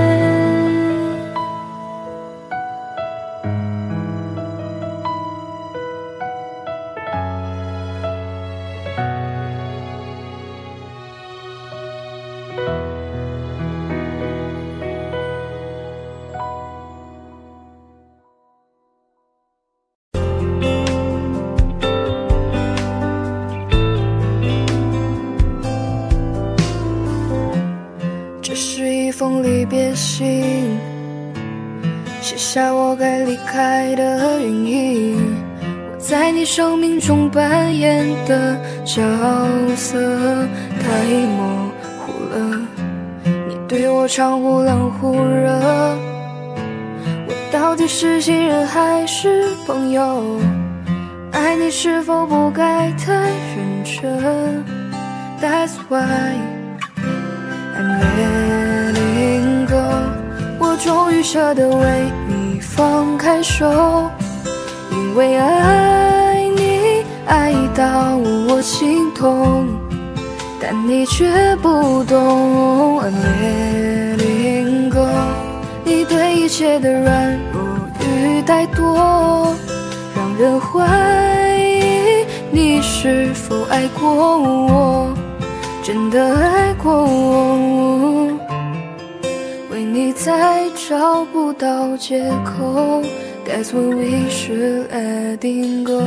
这是一封离别信，写下我该离开的原因，我在你生命中扮演的角色太模糊了，你对我常忽冷忽热，我到底是亲人还是朋友？爱你是否不该太认真？ That's why I'm letting go， 我终于舍得为你放开手，因为爱你爱到我心痛，但你却不懂。I'm letting go， 你对一切的软弱与怠惰，让人怀疑你是否爱过我，真的爱过我。为为你再找不到借口。That's when we should letting go。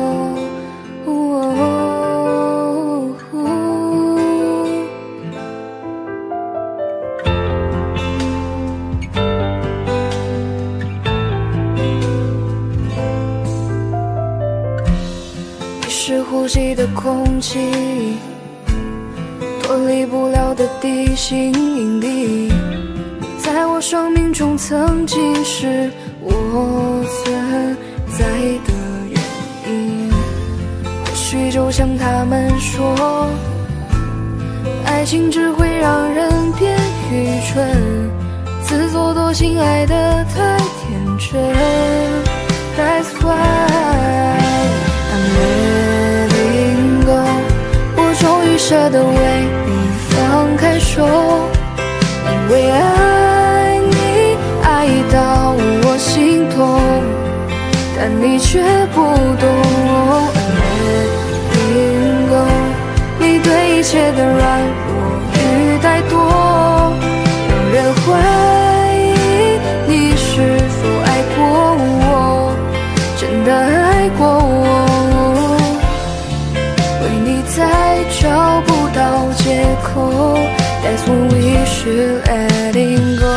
你是呼吸的空气，脱离不了的地心引力。在我生命中曾经是我存在的原因。或许就像他们说，爱情只会让人变愚蠢，自作多情爱得太天真。That's why I'm letting go。 我终于舍得为你放开手，因为爱你爱到我心痛，但你却不懂。I'm letting go。 你对一切的软弱与怠惰，让人怀疑你是否爱过我，真的爱过我。为你再找不到借口， That's when we should letting go。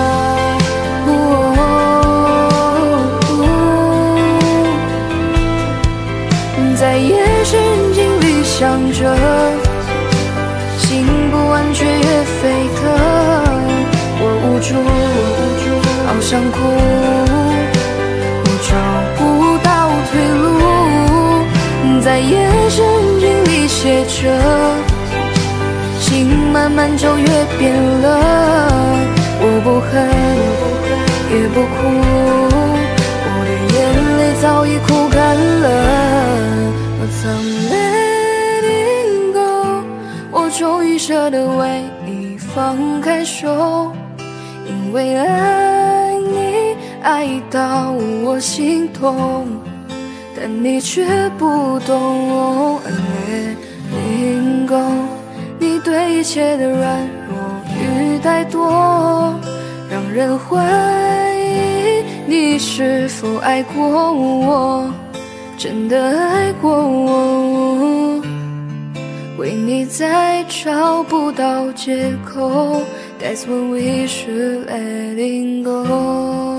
在夜深人静里想着，心不安却越沸腾。我无助，好想哭，我找不到退路。在夜深人静里写着，心慢慢就越变了。我不恨，也不哭，我的眼泪早已哭干了。I'm letting go。 我终于舍得为你放开手，因为爱你爱到我心痛，但你却不懂。I'm letting go。 你对一切的软弱与怠惰，让人怀疑你是否爱过我，真的爱过我。为你再找不到借口， That's when we should letting go。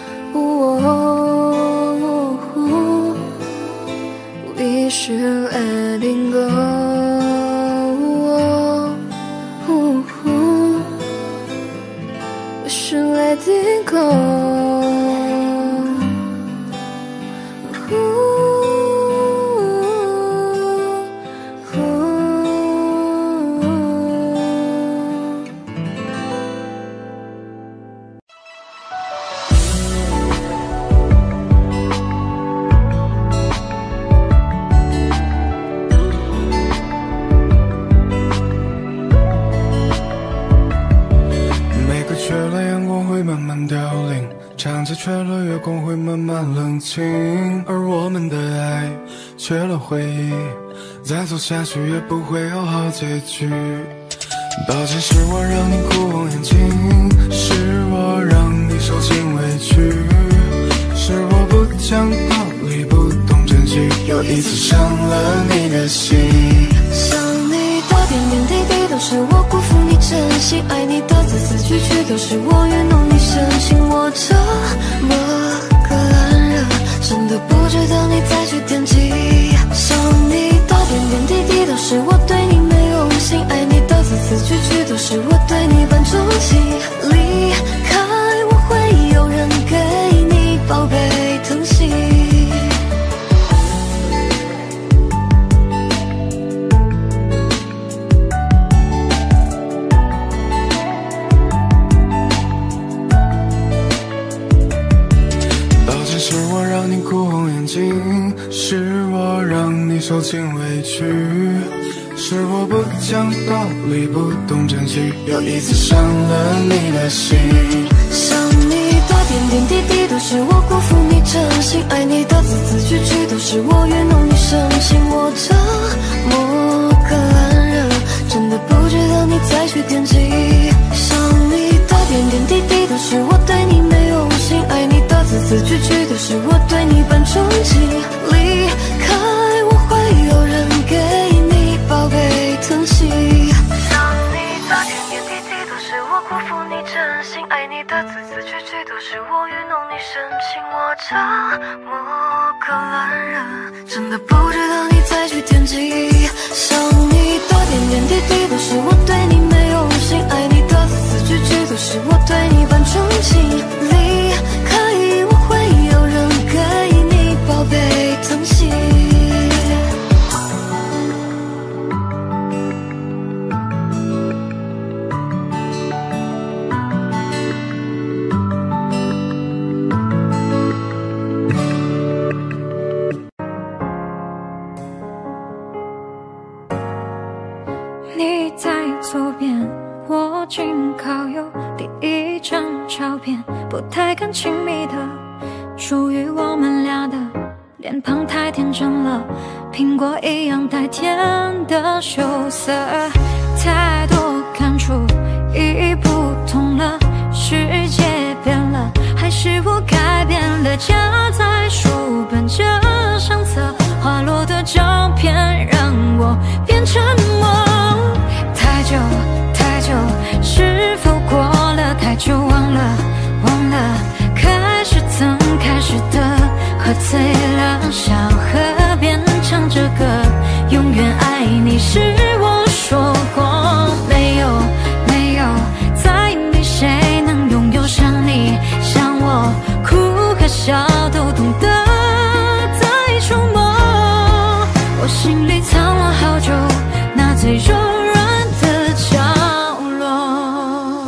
We should letting go。 We should letting go。 唱着缺了月光会慢慢冷清，而我们的爱缺了回忆，再走下去也不会有好结局。抱歉是我让你哭红眼睛，是我让你受尽委屈，是我不讲道理不懂珍惜，又一次伤了你的心。 想你的点点滴滴都是我辜负你真心，爱你的字字句句都是我愚弄你深情。我这么个烂人，真的不值得你再去惦记。想你的点点滴滴都是我对你没用心，爱你的字字句句都是我对你半钟情。离开我会有人给你宝贝疼惜。 是我让你哭红眼睛，是我让你受尽委屈，是我不讲道理不懂珍惜，又一次伤了你的心。 想你的点点滴滴都是我辜负你真心，爱你的字字句句都是我愚弄你深情。我这么个烂人，真的不值得你再去惦记。想你的点点滴都是我对你没用心，爱你的字字句句都是我对你般钟情。离开我会有人给你宝贝疼惜，想你的点点滴滴都是我辜负你真心，爱你的字字句句都是我愚弄你深情。我这么个烂人，真的不值得你再去惦记。想你的点点滴滴都是我对你没用心，爱你的字字句句都是我对你般钟情。离开我会有人给你宝贝疼惜。 你在左边，我紧靠右，第一张照片不太敢亲密的，属于我们俩的，脸庞太天真了，苹果一样带甜的羞涩，太多感触已不同了，世界变了，还是我改变了，夹在书本这相册，滑落的照片让我变沉默。太久太久，是否过了太久？忘了忘了，开始曾开始的，喝醉了，小河边唱着歌，永远爱你是我说过。没有没有，再没谁能拥有像你像我，哭和笑都懂得在触摸。我心里藏了好久，那最柔软的角落。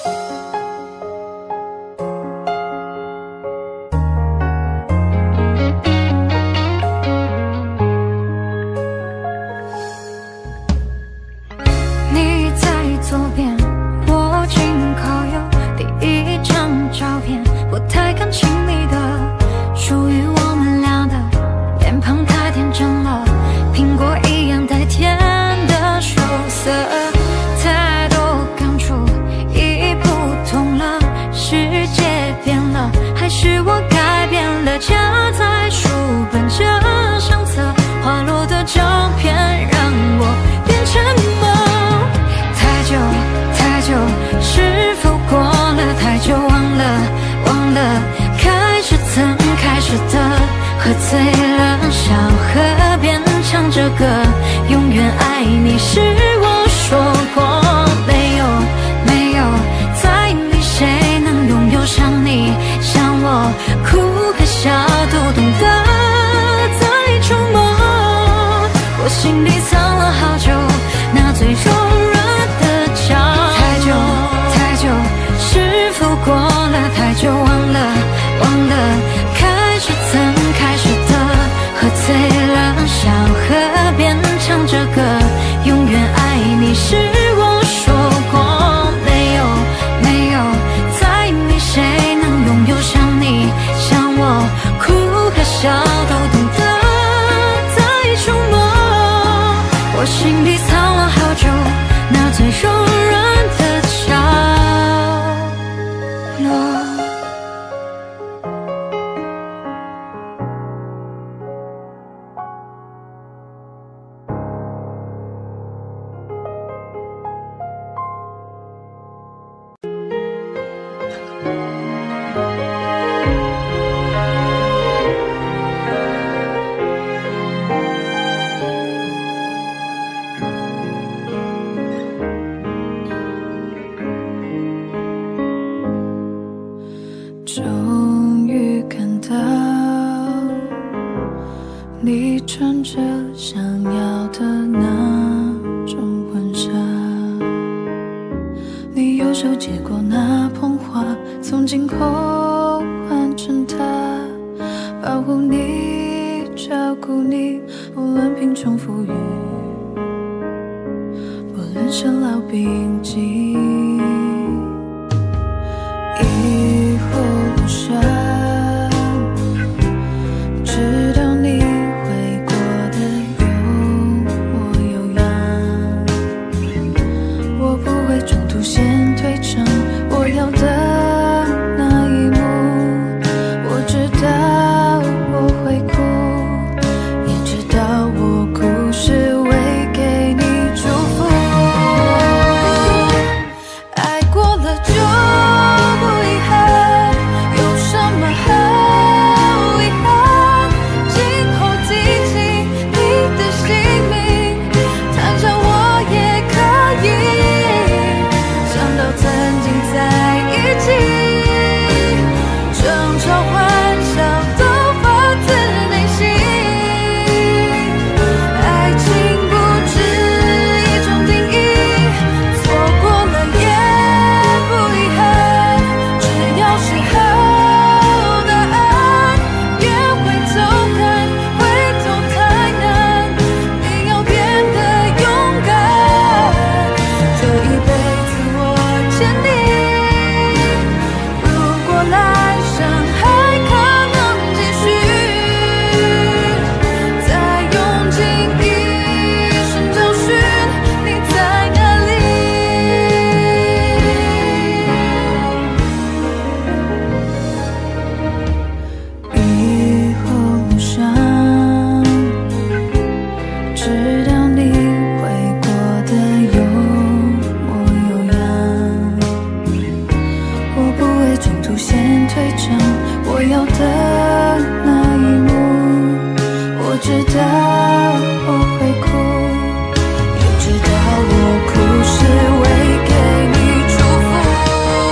你在左边，我紧靠右，第一张照片不太敢亲密的，属于我们俩的，脸庞太天真了，苹果一样带甜的羞涩，太多感触已不同了，世界变了，还是我改变了，夹在书本这相册，滑落的照片让我变沉默。太久太久，是否过了太久？忘了忘了，开始曾开始的，喝醉了，小河边唱着歌，永远爱你是我说过。没有没有，再没谁能拥有像你像我，哭和笑都懂得在触摸。我心里藏了好久，那最柔软的角落。太久太久，是否过了太久？忘了忘了，开始曾开始的，喝醉了，小河边唱着歌，永远爱你是我说过。没有没有，再没谁能拥有像你像我，哭和笑都懂得在触摸。我心里藏了好久，那最柔软的角落。 终于看到你穿着想要的那种婚纱，你右手接过那捧花，从今后换成他保护你照顾你，无论贫穷富裕，不论生老病疾，一路路上，直到你会过得有模有样，我不会中途先退场，我要的出现退场，我要的那一幕。我知道我会哭，也知道我哭是为给你祝福。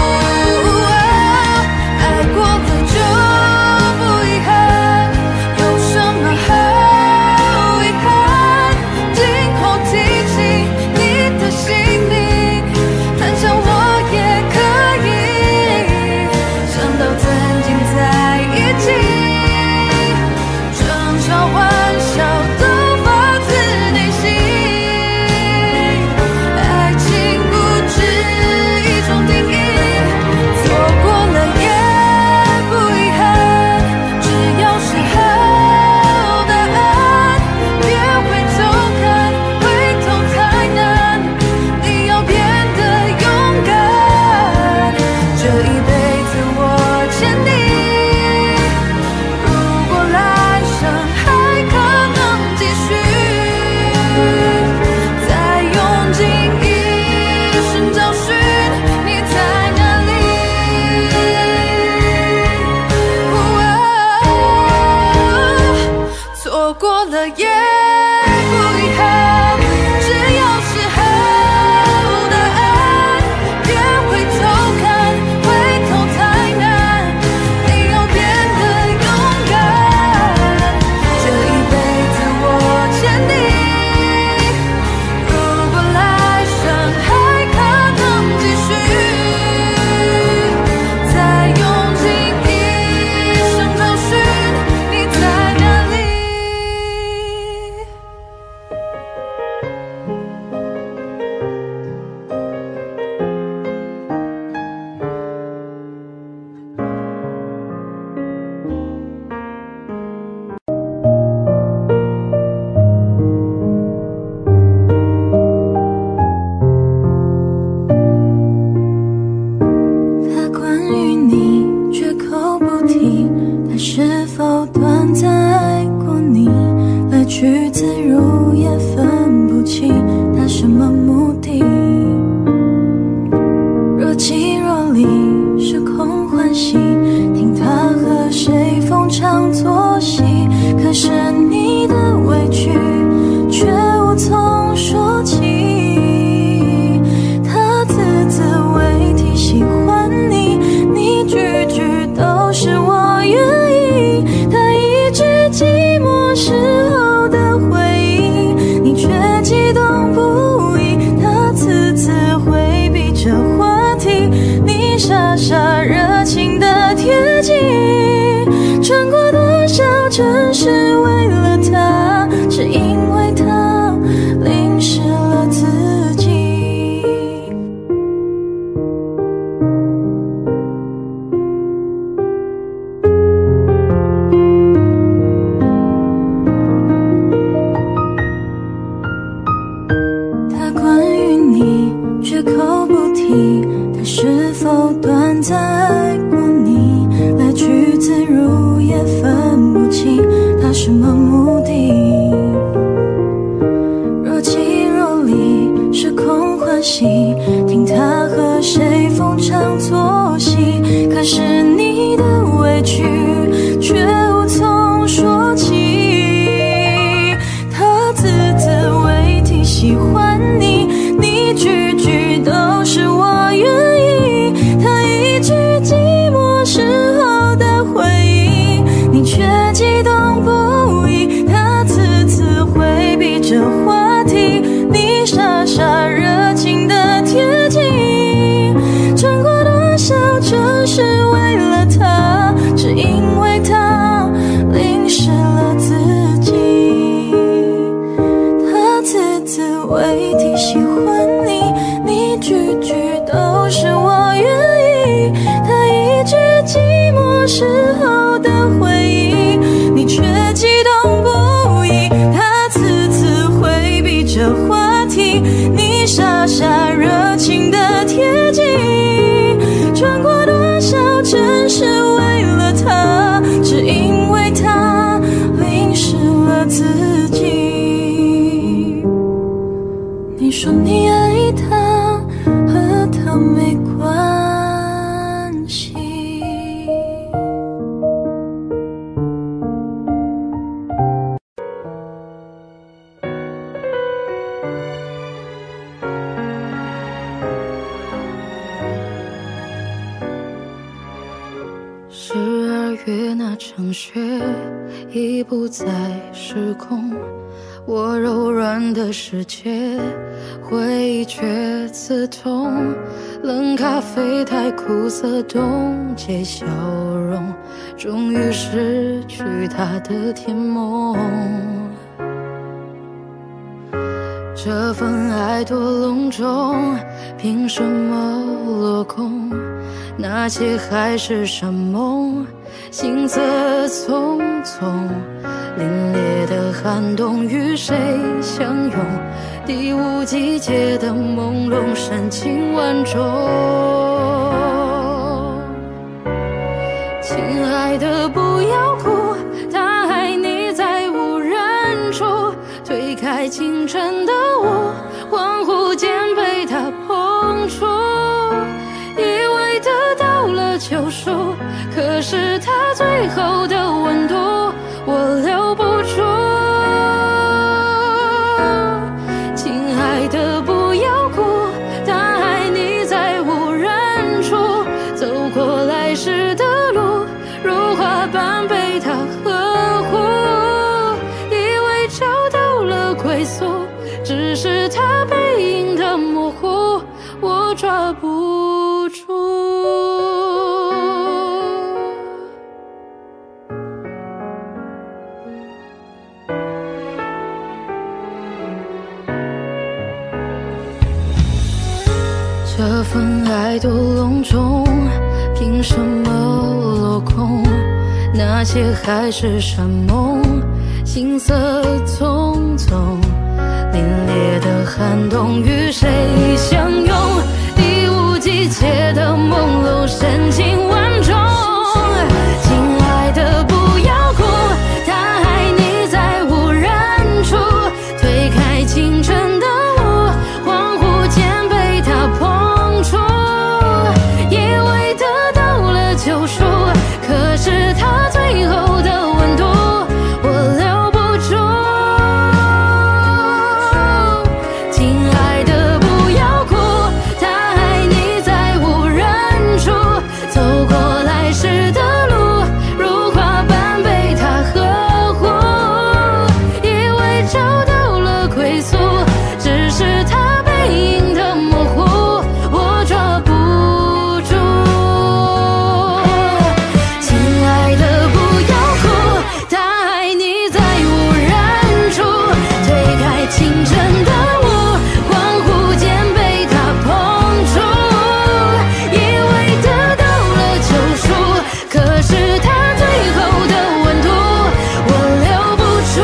爱过了就不遗憾，有什么好遗憾？今后提起你的姓名，谈笑我也可以。想到曾经在一起，争吵玩笑都发自内心。爱情不止一种定义，错过了也不遗憾。只要是好答案，别回头看，回头太难。你要变得勇敢，这一辈子我欠你。如果来生还可能继续，再用尽一生找寻你在哪里。错过了也不遗憾，只要是好答案，别回头看，回头太难。你要变得勇敢，这一辈子我欠你。如果来生还可能继续，再用尽一生找寻你在哪里。它关于你绝口不提，它是否短暂爱过你？来去自如也分不清它什么目的。若即若离，时空欢喜，听它和谁逢场作戏。可是你的委屈却无从说起，他字字未提喜欢你，你句句都是我愿意。他一句寂寞时候的回忆，你却激动不已。他次次回避这话题，你傻傻热情的贴近。穿过多少城市为了他，只因为他淋湿了自己。他关于你绝口不提，他是否短暂爱过你？来去自如也分不清他什么目的。若即若离，时空欢喜，听他和谁逢场作戏。可是你的委屈却无从说起，他字字未提喜欢你，你句句都是我愿意。他一句寂寞时候的回忆，你却激动不已。他次次回避这话题，你傻傻热情的贴近。穿过多少城市为了 12月那场雪已不再失控，我柔软的世界回忆却刺痛，冷咖啡太苦涩，冻结笑容，终于失去他的甜梦。这份爱多隆重，凭什么落空？那些海誓山盟，行色匆匆，凛冽的寒冬与谁相拥？第5季节的朦胧，深情万种。亲爱的，不要哭，他爱你在无人处，推开清晨的雾，恍惚间被他碰触。救赎，可是他最后的温度我留不住。亲爱的，不要哭，他爱你在无人处，走过来时的路，如花般被他呵护，以为找到了归宿，只是他背影的模糊，我抓不住。这份爱多隆重，凭什么落空？那些海誓山盟，行色匆匆，凛冽的寒冬与谁相拥？第5季节的朦胧，深情万种。亲爱的，不要哭，他爱你在无人处，推开清晨的雾，恍惚间被他碰触，以为得到了救赎，可是他最后的温度我留不住。亲爱的，不要哭，他爱你在无人处，走过来时的路，如花般被他呵护，以为找到了归宿，只是他背影的模糊，我抓不住。亲爱的，不要哭，他爱你在无人处，推开清晨的雾，恍惚间被他碰触，以为得到了救赎，可是他最后的温度我留不住。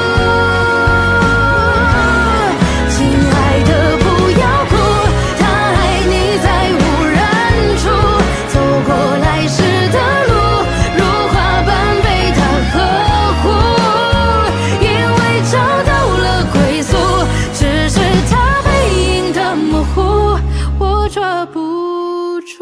亲爱的，不要哭，他爱你在无人处，走过来时的路，如花般被他呵护，以为找到了归宿，只是他背影的模糊，我抓不住。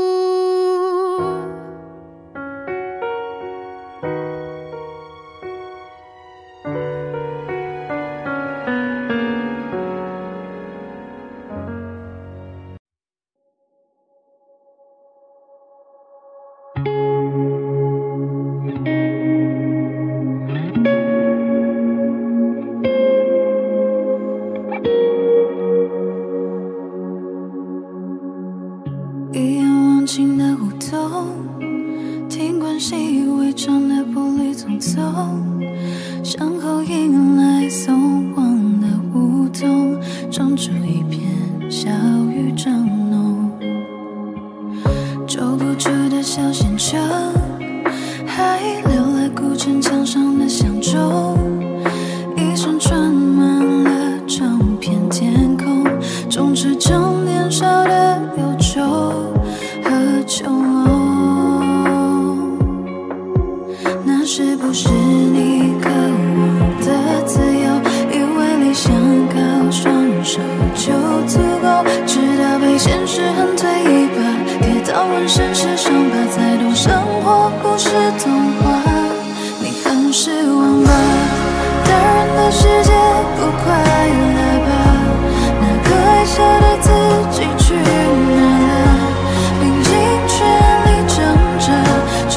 一眼望尽的胡同，听惯习以为常的玻璃匆匆，向后迎来松黄的梧桐，种出一片小雨正浓。走不出的小县城，还留来古城墙上的响钟，一身穿满了整片天空，充斥着年少的忧愁和囚笼。那是不是你渴望的自由？以为理想靠双手就足够，直到被现实狠推一把，跌到浑身是伤疤，才懂生活不是童话。你很失望吧？大人的世界不快乐吧？那个爱笑的自己去哪了？拼尽全力挣扎，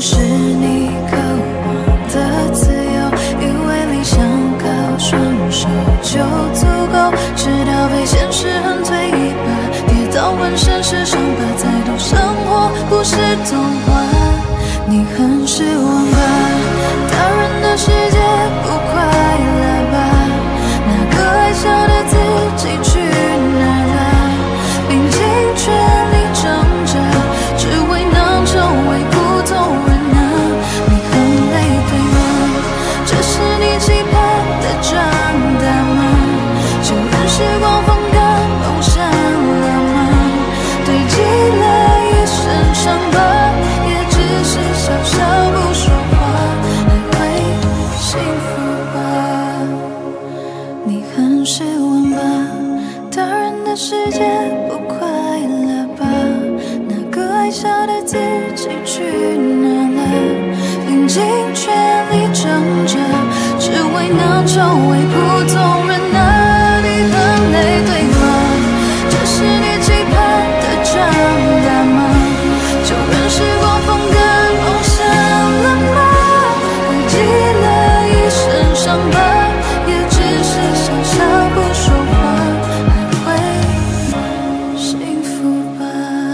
是你渴望的自由，以为理想靠双手就足够，直到被现实狠推一把，跌倒浑身是伤疤，才懂生活不是童话。你很失望吧？大人的世界不快乐吧？那个爱笑的自己去哪了？拼尽全力挣扎，只为能成为普通人啊！你很累对吗？这是你期盼的长大吗？就让时光风干梦想了吗？堆积了一身伤疤，也只是小小不说话，还会幸福吧？你很失望吧？大人的世界不快乐吧？那个爱笑的自己去哪了？拼尽全力挣扎，只为能成为普通人啊！你很累对吗？这是你期盼的长大吗？就让时光风干梦想了吗？堆积了一身伤疤，也只是小小不说话，还会幸福吧？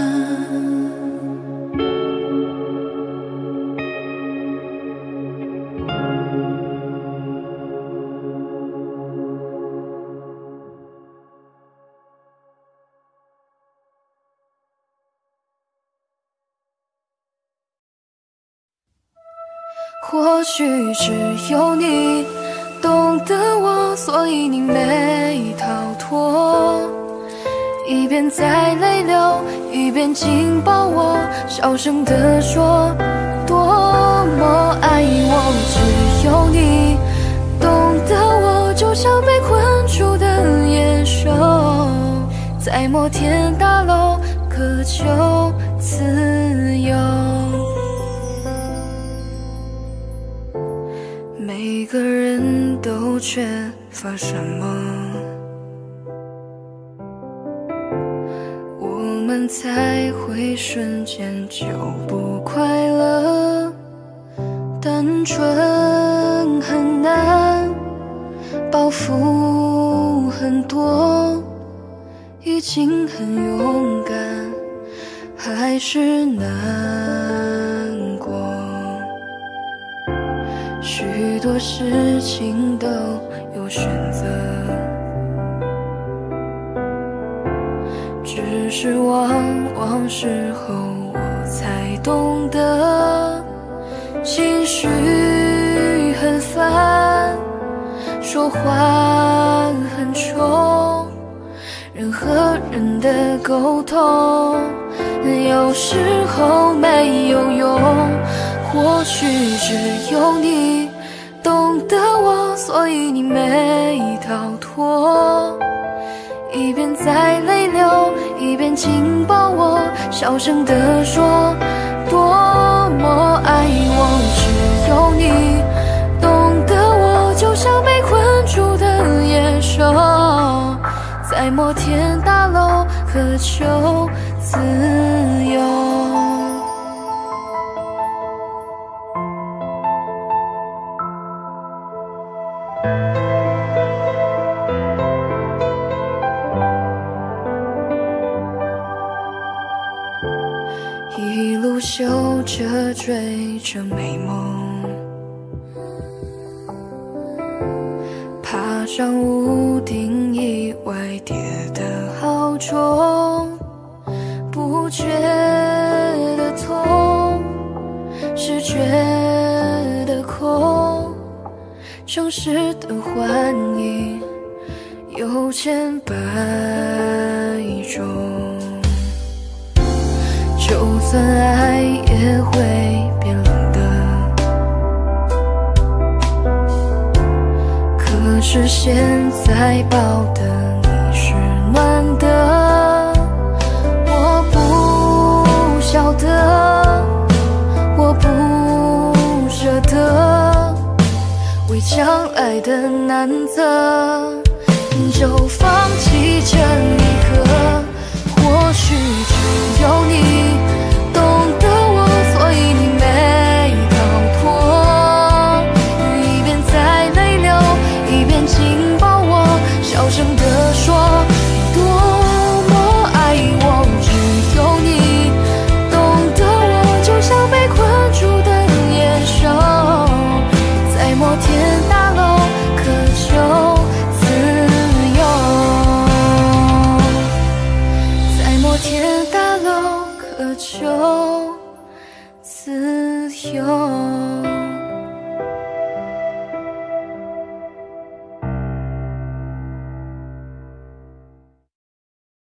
或许只有你懂得我，所以你没逃脱。一边在泪流，一边紧抱我，小声地说多么爱我。只有你懂得我，就像被困住的野兽，在摩天大楼渴求自由。每个人都缺乏什么，我们才会瞬间就不快乐。单纯很难，包袱很多，已经很勇敢，还是难过。许多事情都有选择，只是往往时候我才懂得，情绪很烦，说话很冲，人和人的沟通有时候没有用。或许只有你懂得我，所以你没逃脱。一边在泪流，一边紧抱我，小声地说多么爱我。只有你懂得我，就像被困住的野兽，在摩天大楼渴求自由。一路修着追着美梦，爬上屋顶意外跌得好重，不觉得痛，是觉得空。城市的幻影有千百种，就算爱也会变冷的，可是现在抱的你是暖的。我不晓得，我不舍得，为将来的难择就放弃这一刻。或许只有你懂得我，所以你没求自由。